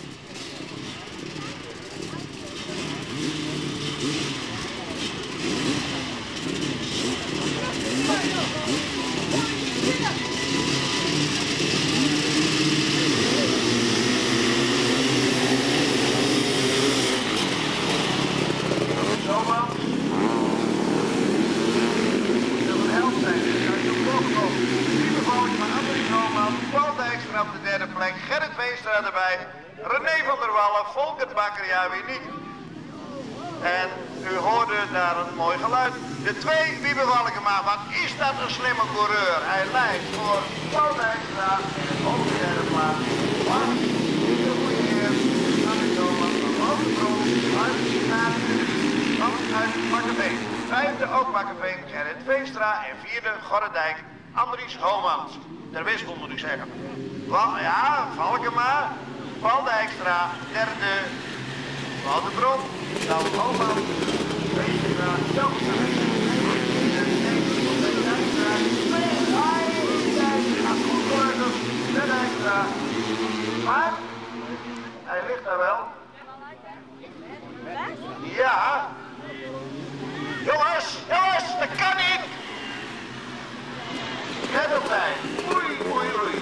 Zomaar. Dat moet helft zijn, dus als je toch nog Lieve Valkema, Andries Homans, Paul Dijkstra op de derde plek, Gerrit Veenstra erbij, René van der Wallen, Volkert Bakker, ja wie niet. En u hoorde daar een mooi geluid. De twee Wiebe Valkema, wat is dat een slimme coureur. Hij leidt voor Paul Dijkstra en op de derde plaats. Wat de goede heer, Andries Homans, van Overbroek, uit uit Bakkeveen. Vijfde ook Bakkeveen, Gerrit Veenstra en vierde Gorredijk, Andries Homans. Ter wissel moet ik zeggen. Wel, ja, Valkema, Paul Dijkstra, derde, Wouter Bron, dan Homans, Dijkstra, Dijkstra, de Dijkstra. Maar, hij ligt daar wel. Ja. Jongens, jongens, dat kan niet. Net op tijd. Oei, oei, oei.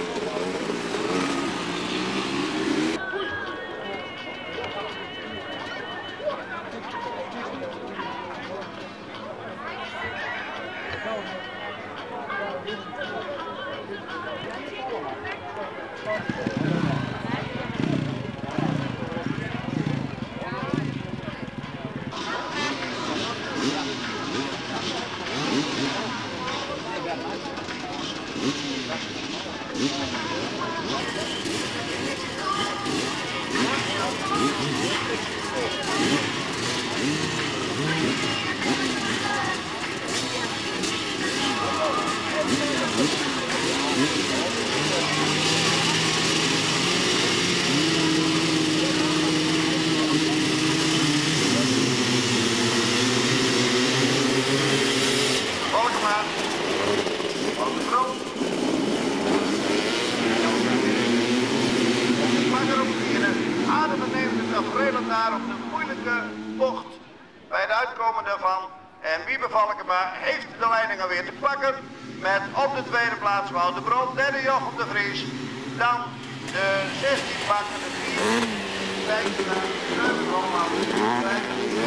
Daar op de moeilijke bocht bij het uitkomen daarvan. En Wiebe Valkema heeft de leiding alweer te pakken. Met op de tweede plaats Wouter Bron, derde Jochem de Vries. Dan de zestien pakken, de vier, vijf, zeven, Roman, vijf,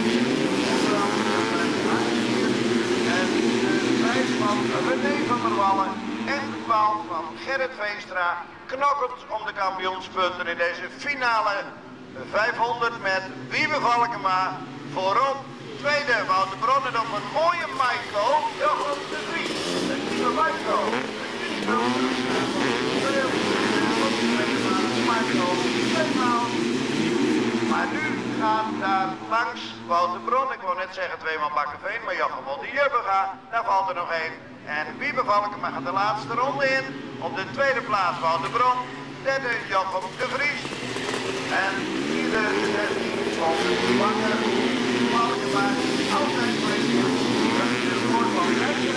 en de vijf van René van der Wallen en de twaalf van Gerrit Veenstra. Knokkend om de kampioenspunten in deze finale vijfhonderd met Wiebe Valkema voorop. Tweede Wouter Bron en op een mooie Maiko, Jochem de Vries. De nieuwe Maiko. Maar nu gaat daar langs Wouter Bron, ik wou net zeggen tweemaal Bakkeveen, maar Jochem wil de Jubbega, daar valt er nog één. En Wiebe Valkema gaat de laatste ronde in. Op de tweede plaats Wouter Bron, derde Jochem de Vries. En vierde zestien van de Bakker, Valkema, altijd meegaan. Dat is het woord van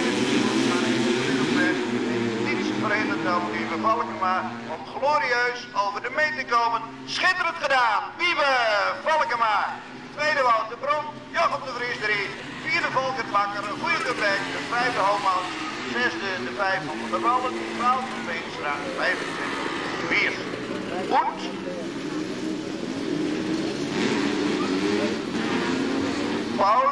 niets verenigd dan Wiebe Valkema om glorieus over de meet te komen. Schitterend gedaan, Wiebe Valkema. Tweede Wouter Bron, Jochem de Vries drie. Vierde Volker Bakker, een goede gebrek. De vijfde Homans, zesde de vijf van de Wallen, twaalf van Veenstra, vijfentwintig, vier. Goed. Paul.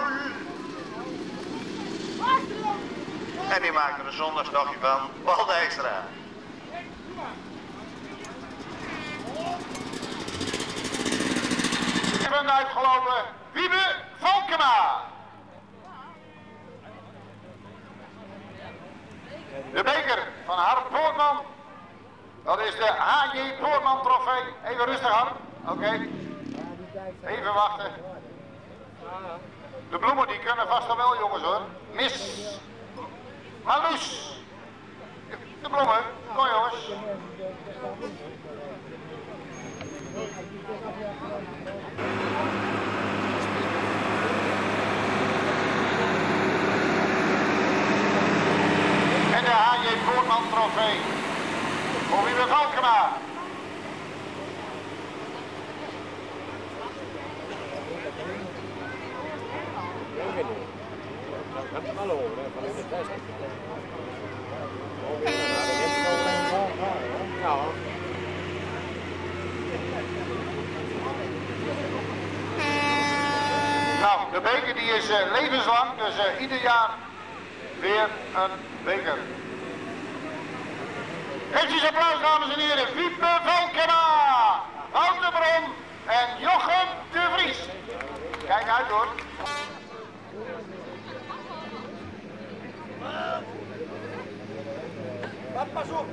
En die maakt er een zondagsdagje van. Paul Dijkstra. Ik ben uitgelopen. Wiebe Valkema. De beker van Harm Poortman. Dat is de H J Poortman trofee. Even rustig aan. Oké. Okay. Even wachten. De bloemen die kunnen vast al wel, jongens hoor. Mis. Marloes. De bloemen. Kom jongens. En de H J Poortman trofee. Voor Wiebe Valkema. Hallo, van de test. Ja. Nou, de beker die is uh, levenslang, dus uh, ieder jaar weer een beker. Geef eens applaus, dames en heren. Wiebe Valkema, Wouter Bron en Jochem de Vries. Kijk uit hoor. Pas op!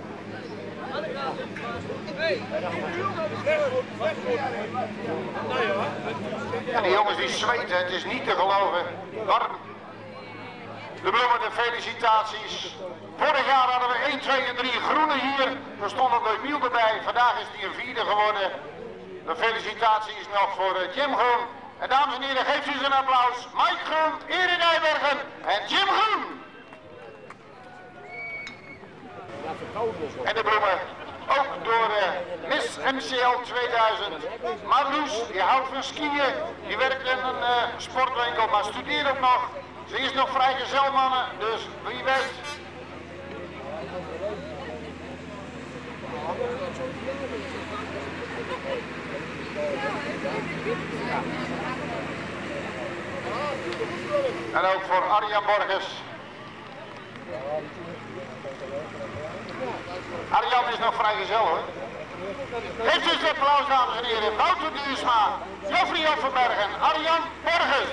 En die jongens die zweten, het is niet te geloven. Warm. De bloemen, de felicitaties. Vorig jaar hadden we één, twee en drie groene hier. Er stond ook een Miel erbij. Vandaag is die een vierde geworden. De felicitaties nog voor Jim Groen. En dames en heren, geeft u eens een applaus. Mike Groen, Erik Nijbergen en Jim Groen. En de bloemen, ook door uh, Miss M C L tweeduizend. Marloes, die houdt van skiën. Die werkt in een uh, sportwinkel, maar studeert ook nog. Ze is nog vrijgezel, mannen, dus wie weet. En ook voor Arjan Borges. Arjan is nog vrijgezel hoor. Geef dus een applaus, dames en heren. Wouter Duursma, Joffrey Offenbergen, Arjan Borges.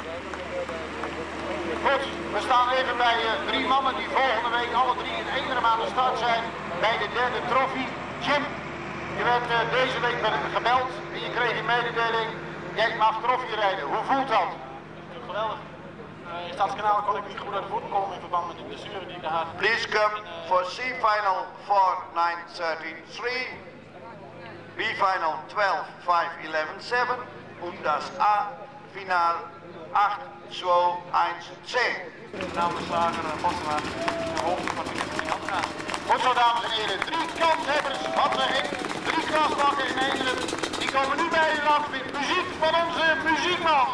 Goed, we staan even bij uh, drie mannen die volgende week alle drie in één aan de start zijn bij de derde trofee. Jim, je werd uh, deze week gebeld en je kreeg een mededeling. Jij mag trofee rijden. Hoe voelt dat? Geweldig. Uh, in Stadskanaal kon ik niet goed uit de voeten komen in verband met de blessure die ik had. Please come for C final four nine thirteen three, B final twelve five eleven seven und das A final acht twee een tien. Namens slager uh, Bosma en Wolf van de in hand gaan. Goed zo, dames en heren. Drie kanshebbers wat we in. Drie grasbakken in één. Die komen nu bij u af met muziek van onze muziekman.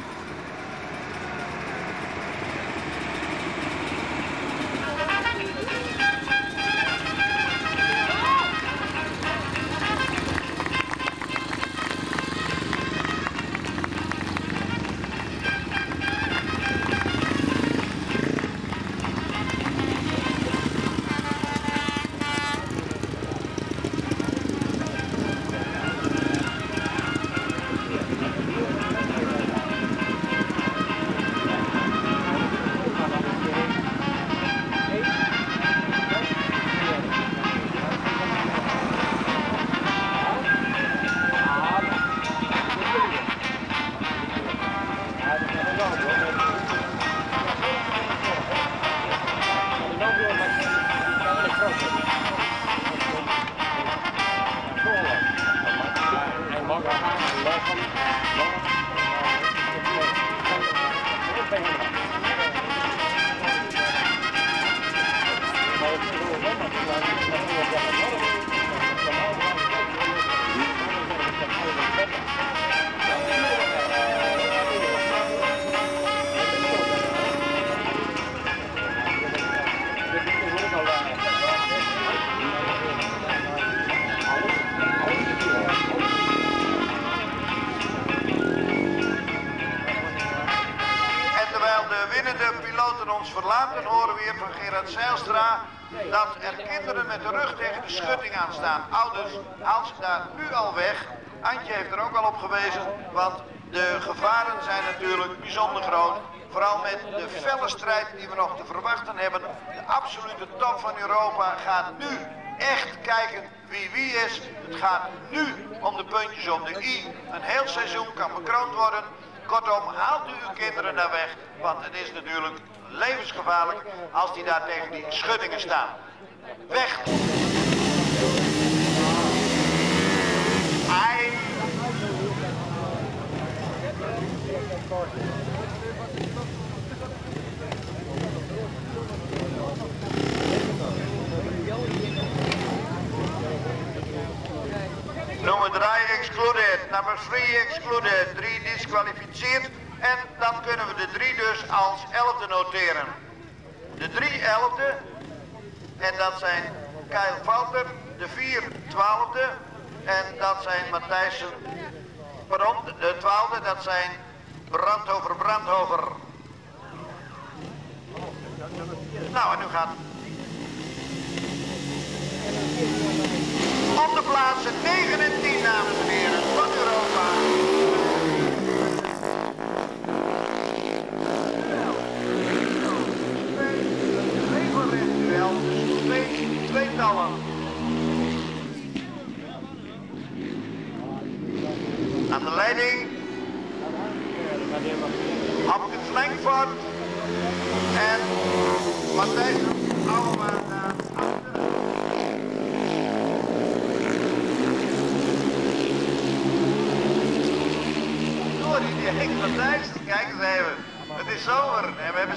Verlaten horen we hier van Gerard Zijlstra dat er kinderen met de rug tegen de schutting aan staan. Ouders, haal ze daar nu al weg. Antje heeft er ook al op gewezen, want de gevaren zijn natuurlijk bijzonder groot. Vooral met de felle strijd die we nog te verwachten hebben. De absolute top van Europa gaat nu echt kijken wie wie is. Het gaat nu om de puntjes op de i. Een heel seizoen kan bekroond worden. Kortom, haalt u uw kinderen daar weg, want het is natuurlijk levensgevaarlijk als die daar tegen die schuddingen staan. Weg! Ai. Nummer drie excluded, nummer drie excluded, drie disqualificeerd. En dan kunnen we de drie dus als elfde noteren. De drie elfde, en dat zijn Kyle Valter, de vier twaalfde, en dat zijn Matthijssen, pardon, de twaalfde, dat zijn Brandhover, Brandhover. Nou, en nu gaat op de plaatsen negen en tien, dames en heren, van Europa. Twee, tweetallen. Aan de leiding. Op de Frankfurt. En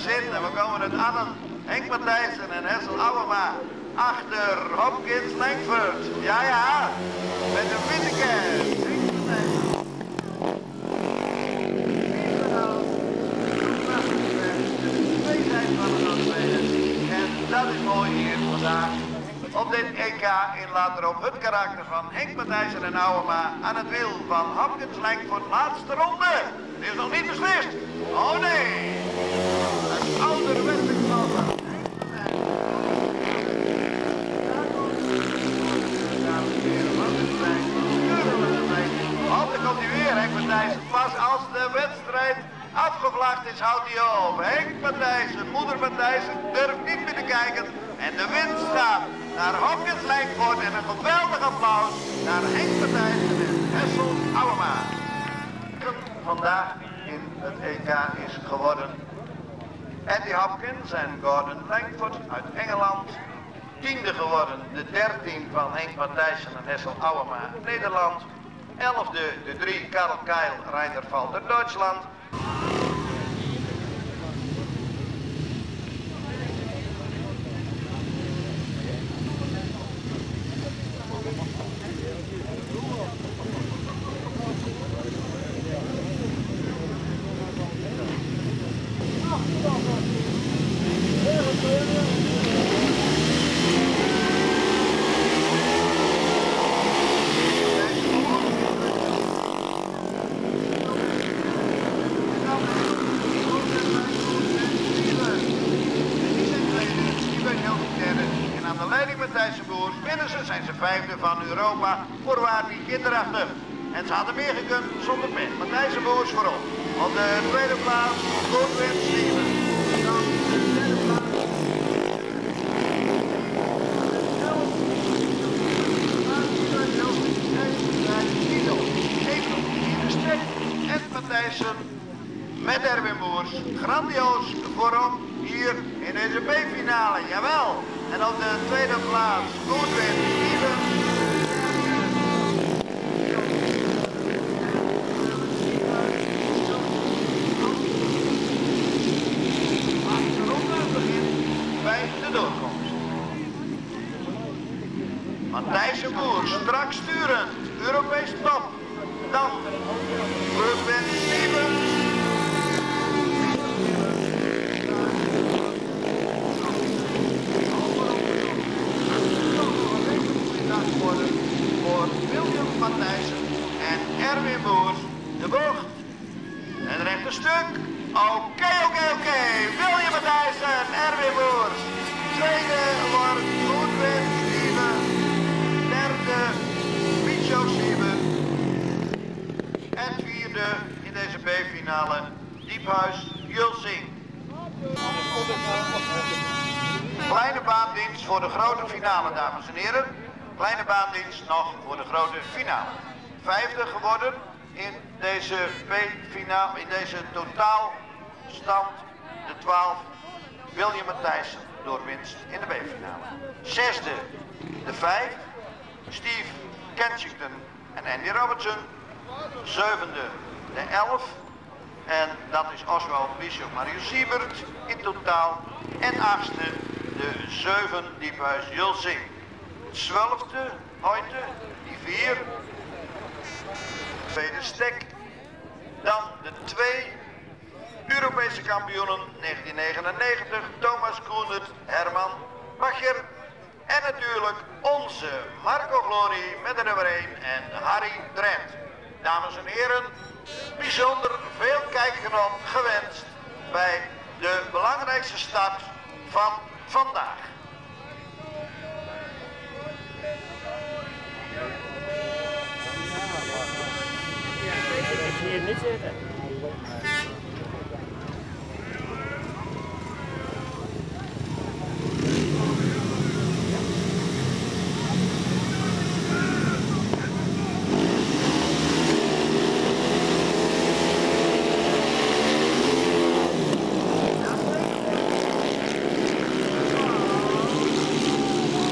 zin. En we komen het Annen, Henk Matthijssen en Hessel Ouwema achter Hopkins Langford. Ja, ja, met een witte kerst. En dat is mooi hier vandaag op dit E K in later op het karakter van Henk Matthijssen en Ouwema aan het wiel van Hopkins Langford. Laatste ronde. Het is nog niet beslist. Oh nee. Een ouderwetse knallen. Altijd komt hij weer, Henk Matthijssen. Pas als de wedstrijd afgevlacht is, houdt hij op. Henk Matthijssen, moeder Matthijssen, durft niet meer te kijken. En de wind staat naar Hopkins Langford en een geweldig applaus naar Henk Matthijssen en Hessel Ouwema. Vandaag in het E K is geworden Andy Hopkins en Gordon Langford uit Engeland. Tiende geworden de dertien van Henk Matthijssen en Hessel Ouwema Nederland. Elfde de drie Karl Keil, Reiner Valter Duitsland. Zijn ze vijfde van Europa, voorwaarts die kinderachtig. En ze hadden meer gekund zonder pech. Matthijssen Boers voorop. Op de tweede plaats, Goodwin Steven. Dan de derde plaats. In de strek en Matthijssen met Erwin Boers. Grandioos voorop hier in deze B-finale, jawel. En op de tweede plaats, Goodwin Steven. Achteronde begint bij de doorkomst. Matthijssen Boers, strak sturend, Europees top. Dan Goodwin Steven. Voor William Matthijssen en Erwin Boers de bocht. En het rechte stuk. Oké, oké, oké. William Matthijssen, Erwin Boers. Tweede wordt Goodwin Steven. Derde Micho Steven. En vierde in deze B-finale Diephuis Julsing. Kleine baandienst voor de grote finale, dames en heren. Kleine baandienst nog voor de grote finale. Vijfde geworden in deze B-finale, in deze totaalstand de twaalf. William Matthijssen door winst in de B-finale. Zesde de vijf. Steve Kensington en Andy Robertson. Zevende de elf. En dat is Oswald Bishop Marius Siebert in totaal. En achtste de zeven Diephuis Julsing. Zwölfde heute die vier. Tweede stek. Dan de twee Europese kampioenen negentien negenennegentig. Thomas Koenert, Herman Bacher. En natuurlijk onze Marco Glory met de nummer één en Harry Drent. Dames en heren, bijzonder veel kijkgenot gewenst bij de belangrijkste start van vandaag. Ik zie je niet zitten.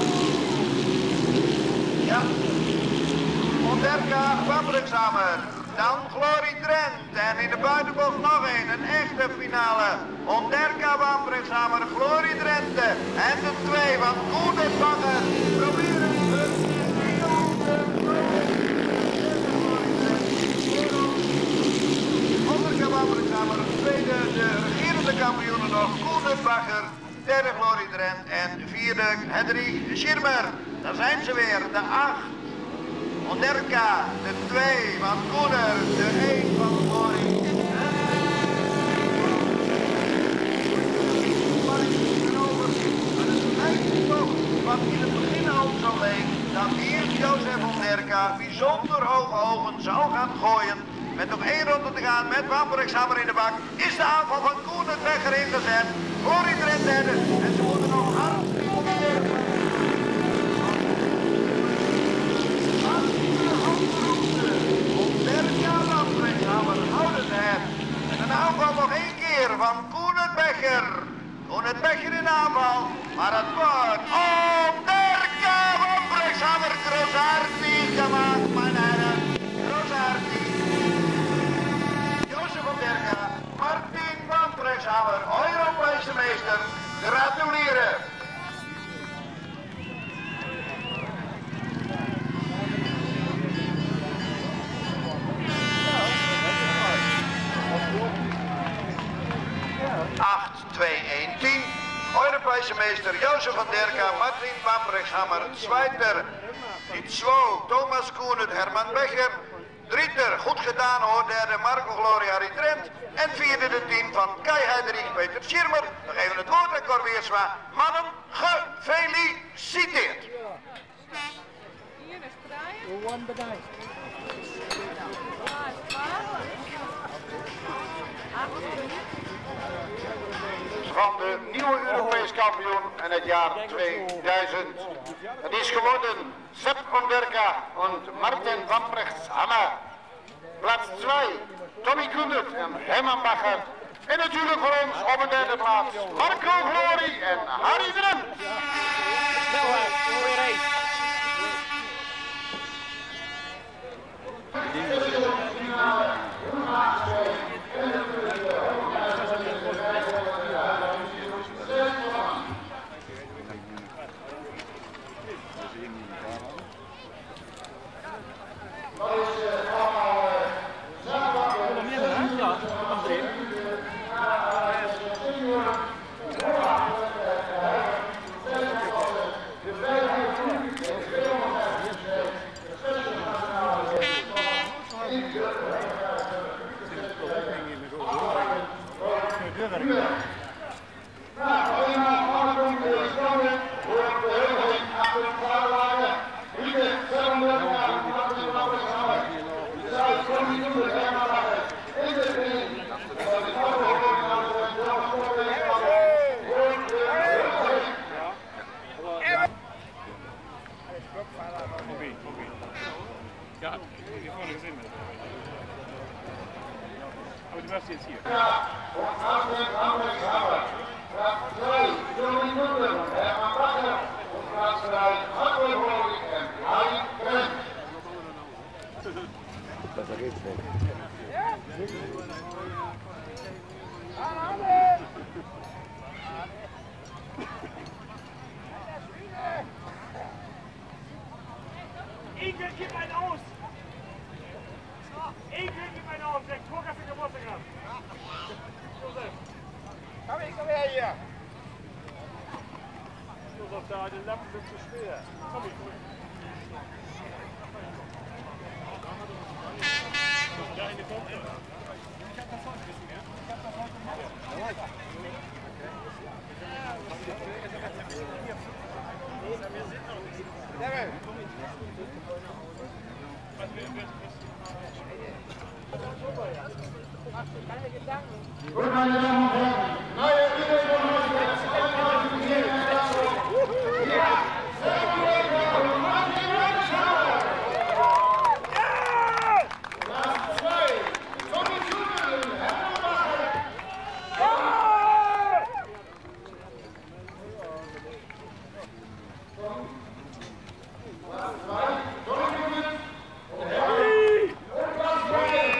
Ja, Onderka Wapenexamen. dan Glory Drent. En in de buitenbocht nog een, een echte finale. Onderka van Brechtshamer, Glory Drenthe. En de twee van Koen het Bagger proberen het Onderka van Brechtshamer, tweede de regerende kampioenen nog, Koen het Bagger. Derde Glory Drent en vierde Hendrik Schirmer. Daar zijn ze weer, de acht. Onderka, de twee van Koener, de één van Glory. Wat in het begin al zo leek, dat hier Jozef Onderka bijzonder hoge ogen zou gaan gooien. Met nog één ronde te gaan met Van Brechtshamer in de bak, is de aanval van Koen het Bagger ingezet. Glory Drent derde en ze moeten nog hard. Onderka van Brechtshamer houden ze het. En een aanval nog één keer van Koen het Bagger. Koen het Bagger in aanval, maar het wordt Onderka van Brechtshamer. Grosaarti gemaakt, mijn heren. Grosaarti. Jozef Onderka, Martin van Brechtshamer, Europese meester. Gratuleren. acht twee een tien. Europese meester Jozef Onderka, Martin van Brechtshamer, Zweiter. In twee Thomas Koen het Herman Becher. Dritter, goed gedaan hoor, derde Marco Glory Harry Drent. En vierde de tien van Kai Heiderich Peter Schirmer. We geven het woord aan Cor Weersma. Mannen, gefeliciteerd. Hier is Brian. Van de nieuwe Europees kampioen in het jaar tweeduizend. Het is geworden Sepp Onderka en Martin van Brechtshamer. Plaats twee, Tommy Koendert en Herman Bagger. En natuurlijk voor ons op een derde plaats Marco Glory en Harry Drent. Ja, ik heb gewoon een zin met. Oh, die was jetzt hier. Ja, und Martin van Brechtshamer. Platz zwei, Tommy Koendert, Herman Bagger. Und Platz drei, Marco Glory en Harry Drent. Dat is iets weg. Ekel, gib einen aus! Ekel, gib einen aus! Der Torgast in Geburtstag hat! Josef! Komm her, komm her hier! Josef, da, die Lampen sind zu schwer. Komm ich, komm ich. Da in die Form. Ich hab das heute wissen, ja? Ich hab das heute gemacht. Wir sind noch nicht. Gut, meine Damen und Herren, neue Übung Platz zwei, Tommy Koendert und Hermann. Und Platz drei,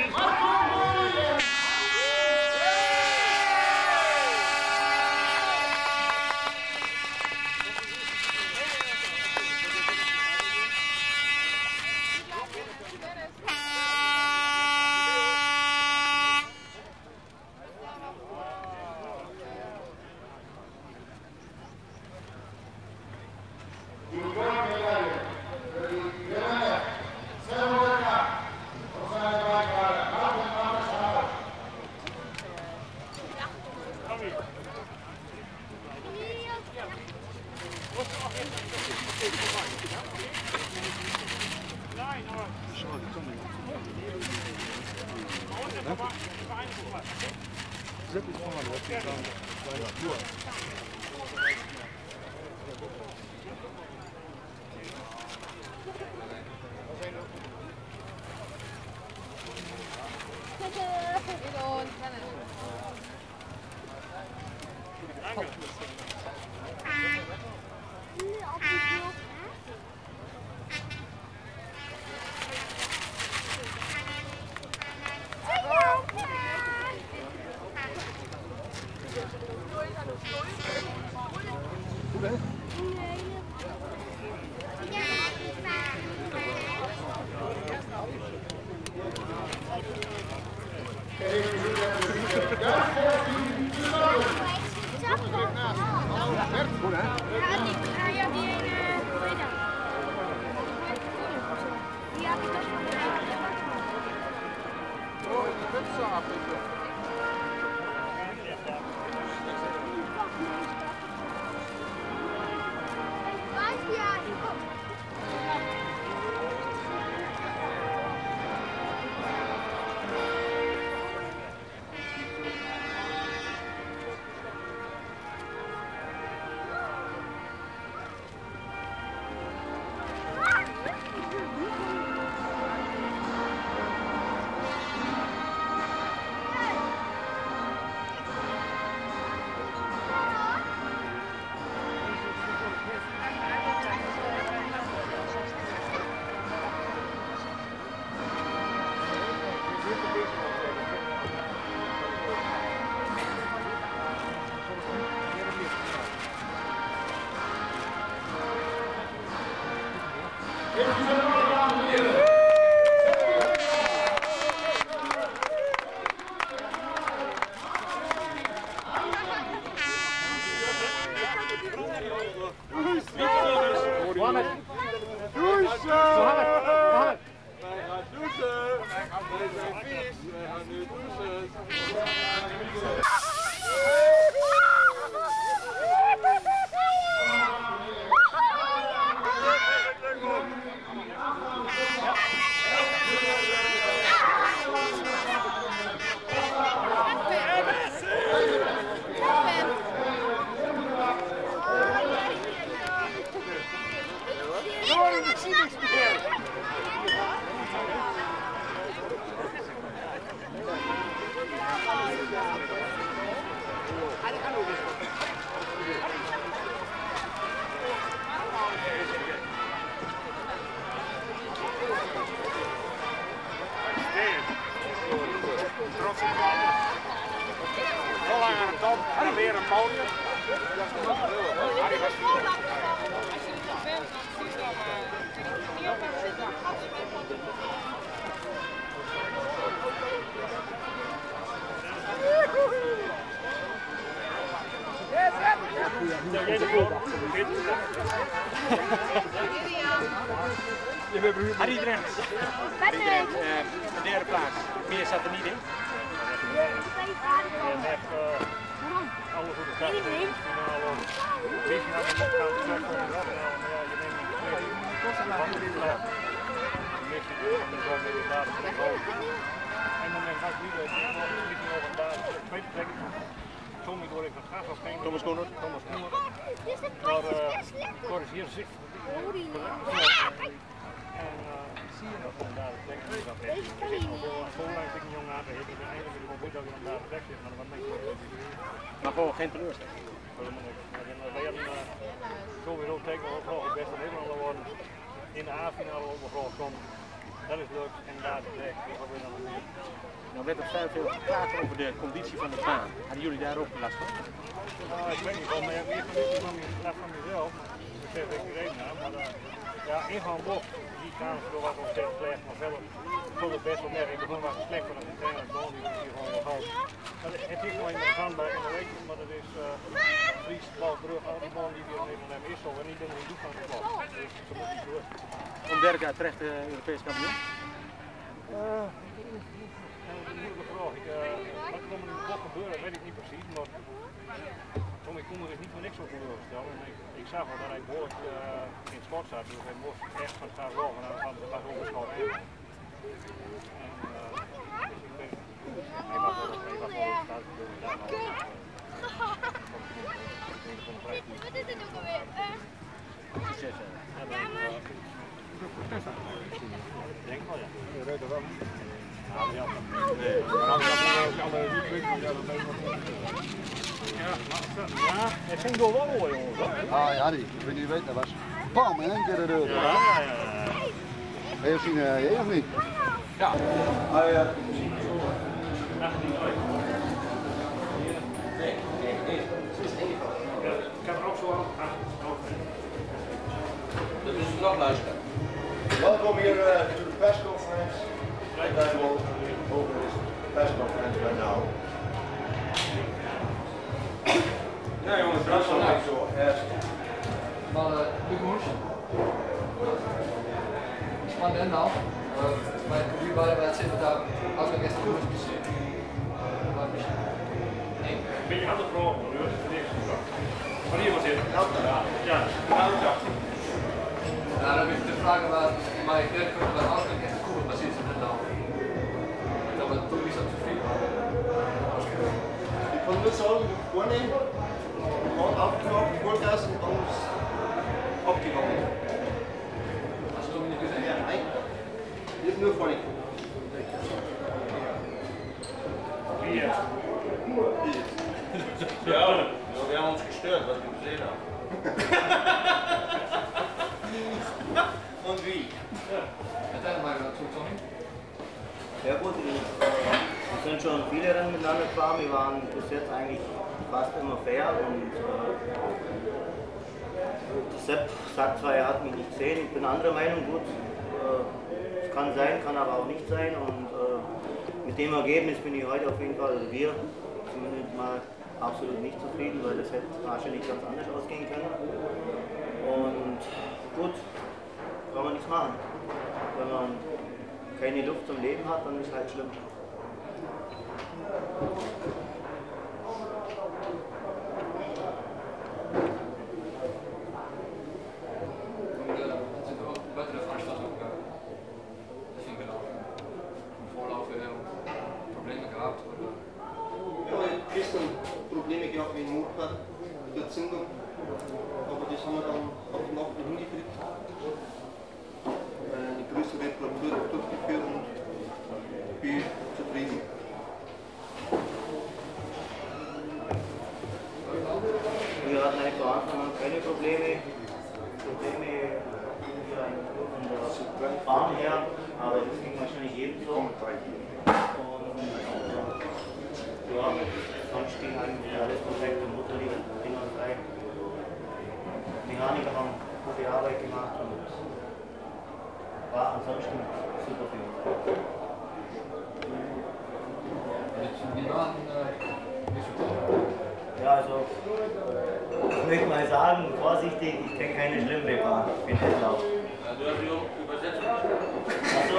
Zet het gewoon wat je dan door. Harry Drent. Harry Drent, uh, de derde plaats. Meer zat er niet in. En echt uh, alle goede kansen. Misschien al misschien had ik nog gaan trekken van de rad. Maar ja, je neemt niet de tweede. Wat is het nou? Misschien is het wel weer de derde plek hoog. En dan ga ik niet misschien nog een derde tweede plek. Tommy door ik het gas of geen. Thomas Koener. Thomas Koener. Maar uh, corrigeer zich. En zie je dat we daar de plek is. Dat heeft een voorleiding een jongen aan. Ik ben eigenlijk wel goed dat we hem daar de plek zitten. Maar wat denk je? Maar gewoon geen teleurstelling. Wij hebben sowieso tegen we ook het beste Nederlander worden. In de A-finale ook nog komen. Dat is leuk en daar de plek. Nou werd er vrij veel gepraat over de conditie van de baan. Hadden jullie daar ook last van? Nou, ik weet niet wel, maar meer conditie van, last van mezelf. Ik zeg dat ik er reden aan, maar uh, ja, ingaan bocht, die kamer was ook steeds slecht, maar verder vond het best wel net. Ik begon wel slecht van de trainer, gewoon die is hier gewoon wel hoog. Het is gewoon in de gang bij in de week, maar dat is uh, Fries, bal terug, al die man die weer in hem is zo en niet in de doek van de bal. Dus ze moet niet door. Onderka terecht de uh, Europees kampioen? Uh, dat is een moeilijke vraag. Ik, uh, wat er in de bocht gebeuren, weet ik niet precies, maar Tommy Koemer is niet voor niks op teleurgesteld. En ik, ik zag wel dat hij behoorlijk uh, in het sport zat, dus hij moest echt van het gaan rollen en dan had hij pas overschot in. En uh, dus ik ben, hij was wel hij was wel op thuis doen. Wat is dit ook alweer? Succes hè. Ja, maar... Ik denk wel ja. Je redt er wel. Ja, ja. Nee, maar dan kan hij niet lukken. Ja, dat weet ik wel. Ja, het ging door wel mooi jongens hoor. Ah ja, die, ik weet niet weten, dat was bam in één keer de deur. Ja, ja, ja. Heb je gezien, uh, je of niet? Ja. Ah ja. Nee, nee, nee. Het is ingevallen. Ik heb er ook zo aan. Dat is nog luisteren. Welkom hier uh, to de persconferentie. Wij zijn over de persconferentie bij nou. Ja jongens, dat is wel niet zo erg. Maar uh, Glückwunsch. Spannend nou. Uh, mein Gefühl war, weil es da auch noch gestern gut gesehen. War ein bisschen eng. Een beetje aan de vraag, hoor. Maar hier was het. Ja. Ja. Ja, dan heb ik de vraag waar mijn kerk van ook nog echt cool was is het nou. Dat we toch niet zo tevreden waren. Ik vond het zo vornemen. Gewoon afgeknapt, voorkast en anders opgewandeld. Als je het ook niet gezegd ja, nee. Dit is nur vornemen. Hier. Ja, wir haben uns gestört, was wir gesehen haben. Und wie? Erzähl mal dazu, Tommy. Ja gut, wir sind schon viele Rennen miteinander gefahren, wir waren bis jetzt eigentlich fast immer fair und äh, Sepp sagt zwar, er hat mich nicht gesehen, ich bin anderer Meinung, gut, äh, es kann sein, kann aber auch nicht sein und äh, mit dem Ergebnis bin ich heute auf jeden Fall, also wir zumindest mal absolut nicht zufrieden, weil das hätte wahrscheinlich ganz anders ausgehen können und gut, kann man nichts machen. Wenn man keine Luft zum Leben hat, dann ist es halt schlimm. Gestern Probleme gehabt mit dem Motor, mit der Zündung, aber das haben wir dann auf die Nacht hingekriegt. Eine größere Reparatur durchgeführt und bin zufrieden. Wir hatten eigentlich von Anfang an keine Probleme, Probleme von der Bahn her, aber das ging wahrscheinlich jedem so. Und ja, sonst ging eigentlich alles perfekt, der Motor lief einwandfrei. Mechaniker haben gute Arbeit gemacht und war ansonsten super für uns. Ja, also ich möchte mal sagen, vorsichtig, ich kenne keine schlimme Bahn für den Lauf. Ja, du hast die Übersetzung. Achso.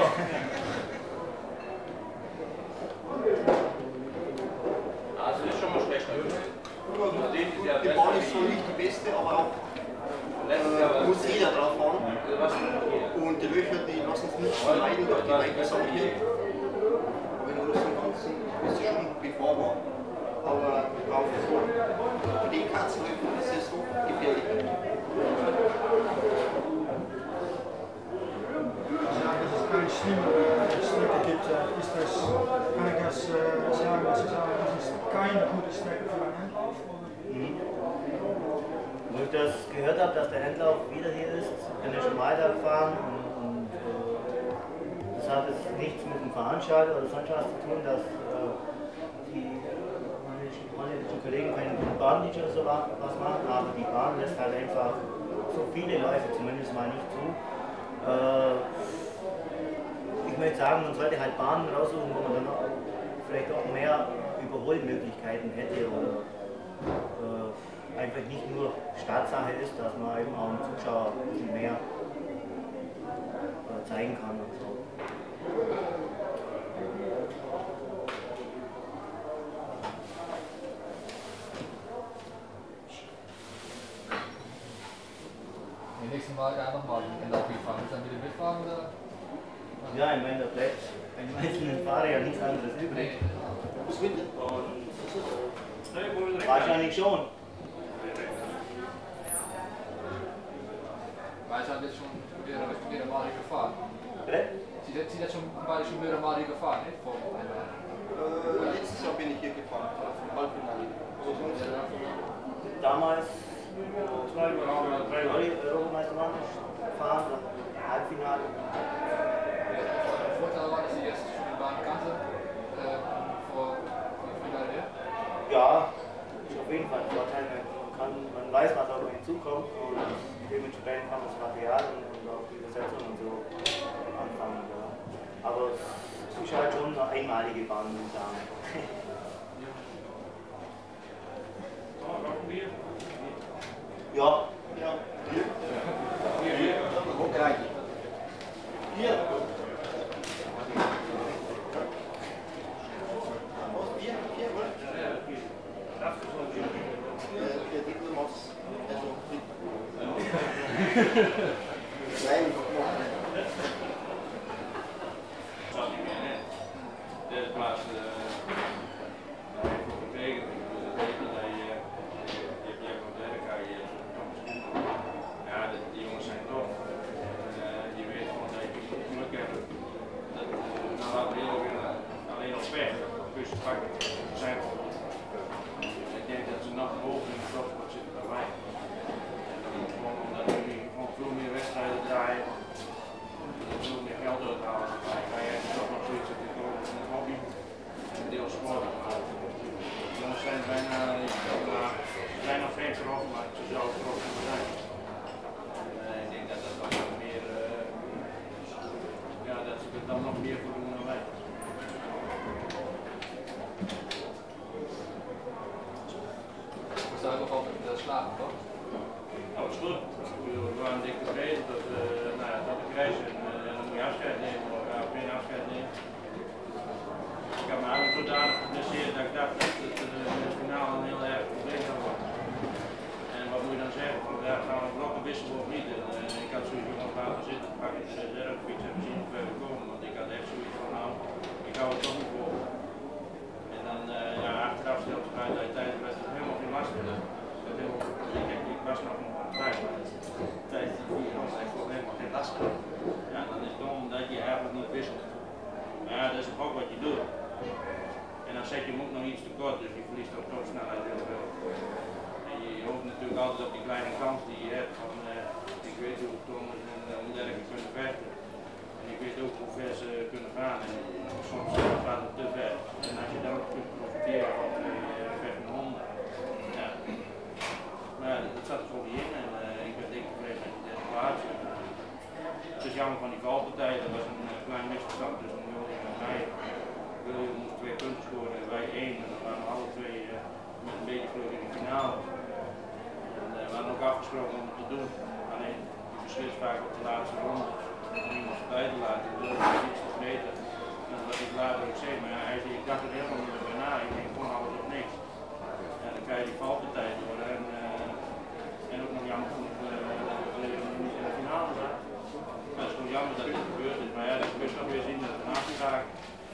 Also das ist schon mal schlecht. Die Bahn ist so nicht die beste, aber auch äh, muss jeder drauf fahren. Und die Löcher, die lassen es nicht vermeiden durch die weite Sache hier. Aber in Großen und Ganzen ist es schon befahrbar. Aber auf die Katzenlöcher ist es so gefährlich. Dass es keine Strecke gibt, ist das, kann ich das sagen, dass Sie sagen, das ist keine gute Strecke für einen Endlauf? Mhm. Wo ich das gehört habe, dass der Endlauf wieder hier ist, bin ich schon weitergefahren und, und äh, das hat jetzt nichts mit dem Veranstalter oder sonst was zu tun, dass äh, die holländischen Kollegen keine Bahn nicht oder so was machen, aber die Bahn lässt halt einfach so viele Läufe zumindest mal nicht zu. Äh, ich möchte sagen, man sollte halt Bahnen raussuchen, wo man dann auch vielleicht auch mehr Überholmöglichkeiten hätte oder äh, einfach nicht nur Startsache ist, dass man eben auch dem Zuschauer ein bisschen mehr äh, zeigen kann und so. nochmal in der fahren. Ist dann wieder mitfahren oder? Ja, ich meine, da bleibt ein einzelnen Fahrer ja nichts anderes übrig. Und wahrscheinlich schon. Wij zijn dit schon weer mehrere Male gefahren. Bitte? Sie sind jetzt schon beide schon mehrere Male gefahren, nicht? Vor einmal. Äh, letztes Jahr bin ich hier gefahren, vom Halbfinale. Damals zwei Europameister waren gefahren, Halbfinale. Der Vorteil war, dass Sie jetzt schon die Bahn kannte, äh, vor dem Finale, ja? Ja, ist auf jeden Fall ein Vorteil. Man, kann, man weiß, was auf einen zukommt und dementsprechend kann man das Material und, und auch die Übersetzung und so anfangen. Ja. Aber es ist halt schon eine einmalige Bahn momentan. Ja. Ja. Hier. Hier. Hier. Wo krijg je? Hier. Vier, vier, hoor. Ja, die Thomas. Klein. De plaats betekent dat je hebt wat werk aan je. Ja, die jongens zijn tof. Je weet gewoon dat je geluk hebt. Dan laten we heel weer alleen op weg, kussen pakken. Zijn ik denk dat ze nog boven in de topsport zitten dan wij. Gewoon omdat we nu gewoon veel meer wedstrijden draaien. Veel meer geld uithalen. Ga je toch nog zoiets op een hobby. Een deel sport. Maar de jongens zijn bijna, bijna geen prof, maar ze zouden prof kunnen zijn. En ik denk dat dat dan nog meer, uh, ja, dat ze er dan nog meer voor doen dan wij. We zijn nog altijd uh, slapen, toch? Dat was goed. We waren dik tevreden tot, uh, nou ja, tot de crash en, uh, en dan moet je afscheid nemen, of ja, geen afscheid nemen. Ik had me eigenlijk zodanig geblesseerd dat ik dacht dat het uh, in het finale een heel erg probleem zou worden. En wat moet je dan zeggen? Ja, gaan we blokken wisselen of niet? En, uh, ik had sowieso nog laten zitten, pak ik de reservefiets en we zien hoe ver we komen, want ik had echt zoiets van nou, ik hou het toch niet voor. En dan uh, ja, achteraf stelt zich uit dat je tijdens de wedstrijd helemaal geen last hebt. Ik was nog een vijf, maar tijdens die vier was ik gewoon helemaal geen last van. Ja, dan is het dom dat je eigenlijk niet wisselt. Maar ja, dat is ook wat je doet. En dan zet je hem ook nog iets te kort, dus je verliest ook toch snelheid heel veel. En je hoopt natuurlijk altijd op die kleine kans die je hebt van, uh, ik weet hoe Thomas en uh, hoe dergelijke kunnen vechten. En ik weet ook hoe ver ze kunnen gaan en soms gaat het te ver. En als je dan ook kunt profiteren van uh, vecht met honden. Ja. Maar ja, dat zat er gewoon niet in en uh, ik ben dik tevreden met die derde plaats. Het is jammer van die valpartij, dat was een uh, klein misverstand tussen William en mij. William moest twee punten scoren en wij één. En dan waren we alle twee uh, met een beetje geluk in de finale. En uh, we hadden ook afgesproken om het te doen. Alleen je beslist vaak op de laatste ronde om iemand voorbij te laten. William was iets te beter. En dat ik later ook zei, maar ja, hij zei, ik dacht er helemaal niet meer na. Ik denk gewoon alles of niks. En dan krijg je die valpartij door. En, uh, en ook nog jammer dat ik uh, niet in de finale zat. Maar het is gewoon jammer dat dit gebeurd is. Maar ja, dat kun je toch weer zien dat het een afspraak.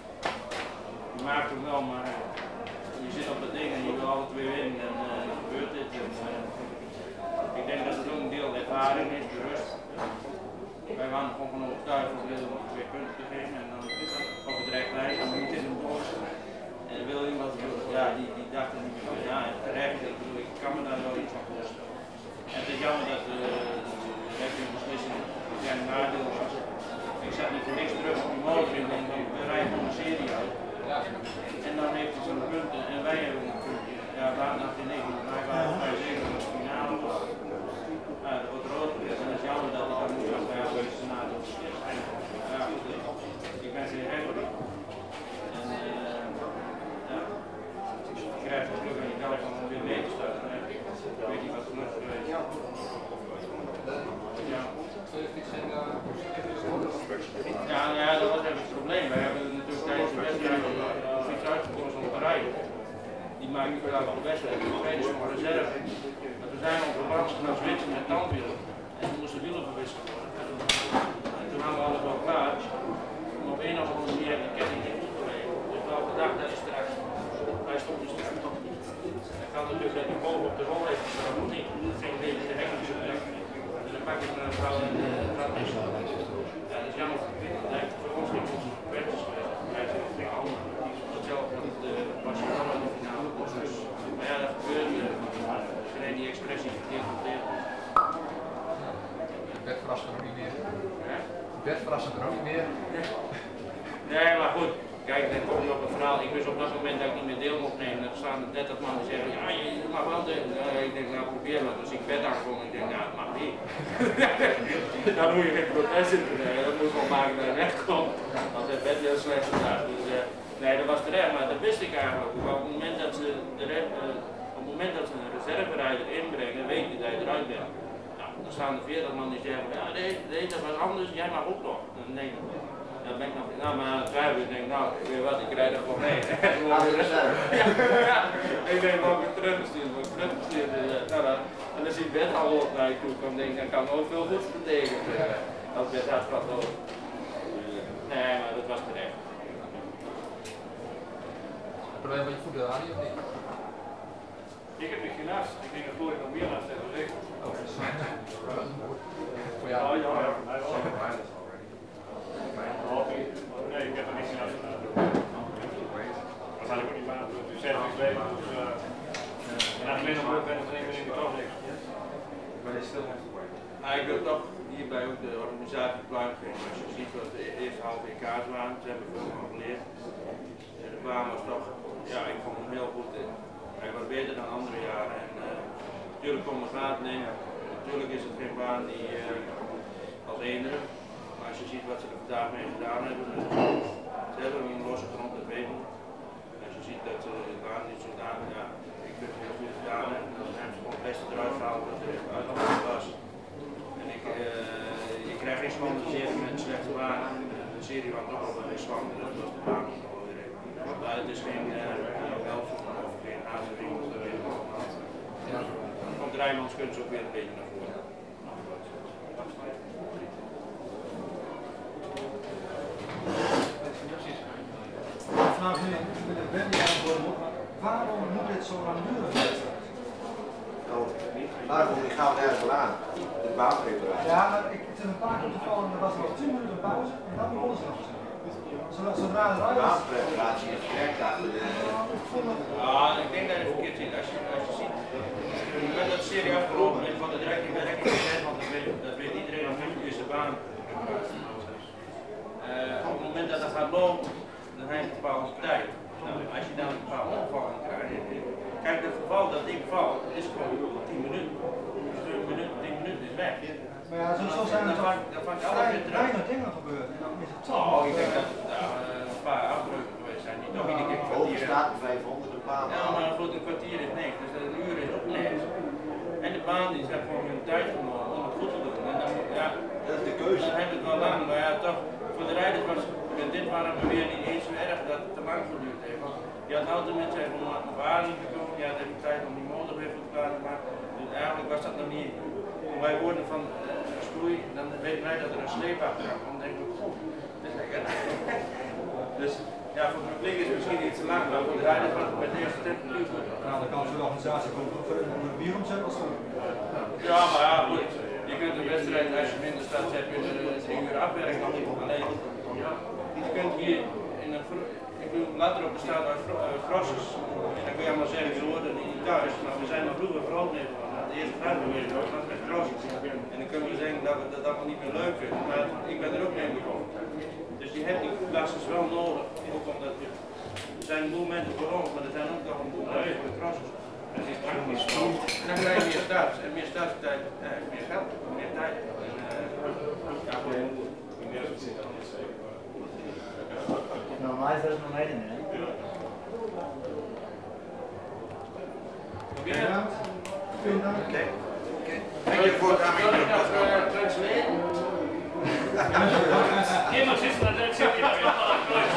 Je maakt hem wel, maar je zit op dat ding en je wil alle twee winnen en uh, dan gebeurt dit. En, uh, ik denk dat het ook een deel ervaring is, bewust. Wij waren gewoon van overtuigd om William om twee punten te geven en dan op het recht lijn, dan niet in een box. En William was, ja, die, die dacht er niet meer van, ja, terecht, ik bedoel, ik kan me daar wel iets van voorstellen. En het is jammer dat uh, de rechtingbeslissing een klein nadeel was. Ik zat niet voor niks terug op die motor en denk, we rijden van de serie uit. En dan heeft hij zo'n punten en wij hebben een puntje. Ja, we hadden nog geen negen, maar wij waren vrij zeker dat het finale was. Ja, dat wordt rood en het is jammer dat ik dan moet afgaan bij de Senaat. Ja, ik ben zeer happy. En uh, ja, ik krijg het geluk aan je België om weer mee te starten. Ik weet niet wat er lukt geweest. Ja. Ja, ja, dat was even het probleem. Wij hebben natuurlijk tijdens de wedstrijd de fiets uitgekozen om te rijden. Die maakt niet uit van de wedstrijd, de tweede is gewoon reserve. Maar toen zijn we op de bank naar Zwitser met tandwielen. En toen moesten wielen verwisselen. is geworden. En toen hadden we alles wel klaar. Maar op een of andere manier heb ik de ketting niet goed gelegen. Dus elke dag dat is straks. Hij stond dus te voet op. Ik had natuurlijk dat hij boven op de rol heeft gestaan, nog niet. Geen beetje te hengelen zo direct. En dan pak ik mijn vrouw en de vrouw is. Ja, dat is jammer. Voor ons niet onze consequenties geweest. Hij is nog geen ander. Hetzelfde dat de Barcelona in de finale was. Maar ja, dat gebeurde. Alleen die expressie verkeerd hanteert. Bert verrast er ook niet meer. Hè? Bert verrast er ook niet meer. Nee, maar goed. Kijk, dan kom je op het verhaal. Ik wist op dat moment dat ik niet meer deel mocht nemen. Dan staan er net dat mannen zeggen, ja, je mag wel deel. Ja, ik denk, nou probeer maar. Dus ik bed aankom en ik denk, nou, dat mag niet. Dan moet je geen protest in doen. Dat moet je gewoon maken dat het echt komt. Want het bed heel slecht gedaan. Dus uh, nee, dat was terecht, maar dat wist ik eigenlijk. Maar op het moment dat ze, de recht, uh, op het moment dat ze een reserverijder inbrengen, weet je dat je eruit bent. Nou, dan staan er veertig man die zeggen, ja, nee, nee, dat was anders, jij mag ook nog. Dan denk ik, ja, ben ik nog, nou, maar aan het twijfelen, ik denk, nou, ik weet wat, ik rijd er gewoon mee. Ja, ja, ik denk, wat ik teruggestuurd, wat ik teruggestuurd. Nou, dan, en dan zie ik Bert al op naar je toe komen, denk ik, dat kan ook veel goeds betekenen. Als Bert had gaat over. Nee, maar dat was terecht. Probleem met je voeten, had je of niet? Ik heb niet geen last. Ik denk dat Floris nog meer last heeft dan ik. Oh, dat is fijn. Voor jou? Oh, ja, ja, voor mij wel. Nee, ik heb er niks in last van. Dat had ik ook niet meer aan. Dus ik zeg niks leven. Dus en als ik alleen nog ben, dan neem ik in de klas niks. Maar is stil. Nou, ik wil toch hierbij ook de organisatie pluim geven. Als je ziet wat de eerste halve E K's waren, ze hebben veel van geleerd. De baan was toch, ja, ik vond hem heel goed in. Hij was beter dan andere jaren. En, uh, natuurlijk komt er gaat nemen. Natuurlijk is het geen baan die uh, als enige. Maar als je ziet wat ze er vandaag mee gedaan hebben, ze hebben een losse grond te vegen. Als je ziet dat ze de baan niet zodanig, ja, ik vind het heel goed gedaan en dan hebben ze gewoon het beste eruit gehaald wat er uitgehaald was. En ik, uh, ik krijg geen schande met slechte baan. De serie was toch al wel eens schande, dat was de baan. Maar het is geen welzoeken of geen hazering of dat weet ik allemaal. Dan komt Rijnmans kunst ook weer een beetje naar voren. De vraag nu, ik wil het Wendy antwoorden, maar waarom moet dit zo lang duren? Nou, waarom die gaan we ergens wel aan? De baanpreparatie. Ja, maar ik, het is een paar keer gevallen en er was nog tien minuten pauze en dan begonnen ze nog eens. Zodra, zodra het eruit is. De baanpreparatie is direct achter de. Ja, ik denk dat je het verkeerd ziet. Als je, als je ziet, je bent dat serie afgelopen en van de direct niet direct niet gezegd, want dat weet, dat weet iedereen nog niet, is de baan. Uh, op het moment dat dat gaat lopen, dan heb je een bepaalde tijd. Nou, als je dan een bepaalde opvallen krijgt. Kijk, het geval dat ik val, is gewoon tien minuten. Dus een minuut, tien minuten is weg. Maar ja, zo, zo zijn er toch weinig dingen gebeurd en dan is het zo. Oh, ik denk dat er daar uh, een paar afbreuken geweest zijn die toch iedere keer een kwartier Boven staat vijfhonderd een baan. Ja, maar goed, een kwartier is niks, dus een uur is ook niks. En de baan die zijn gewoon hun tijd genomen om het goed te doen. En dan, ja, dat is de keuze. Dan hebben we het wel lang, maar ja, toch, voor de rijders was met dit waren we weer niet eens zo erg dat het te lang geduurd heeft. Want je had altijd met zijn bewaring gekomen, je had even tijd om die motor weer goed klaar te maken. Dus eigenlijk was dat nog niet. Toen wij hoorden van uh, sproei, dan weten wij dat er een sleep achter kwam. Dan denken we, goh, dit is lekker. Dus ja, voor het publiek is het misschien iets te lang, maar voor de rijders was het met de eerste twintig minuten. Aan de kant van de organisatie komt ook voor een bier omzet als goed. Ja, maar ja, goed. Je kunt een wedstrijd, als je minder staat, zet je er drie uur afwerken. Alleen, je kunt hier in een, ik bedoel, later op bestaat uit grosses. En dan kun je allemaal zeggen, we hoorden niet thuis, maar we zijn nog vroeger groot mee geworden. De eerste vraag geweest was dat met grosses. En dan kunnen we zeggen dat we dat allemaal niet meer leuk vinden, maar ik ben er ook mee begonnen. Dus je hebt die klasses wel nodig, ook omdat je, er zijn een boel mensen voor ons, maar er zijn ook nog een boel mensen voor de grosses. En die praktisch gewoon. En dan krijg je meer starts, en meer starttijd, ja, meer geld, meer tijd. En, uh, ja, goed. Normal ist das nur meine, ne? Vielen Dank. Vielen Dank. Okay. Okay. Thank you for coming. Translate. Immer sitzen, dann erzählt ihr.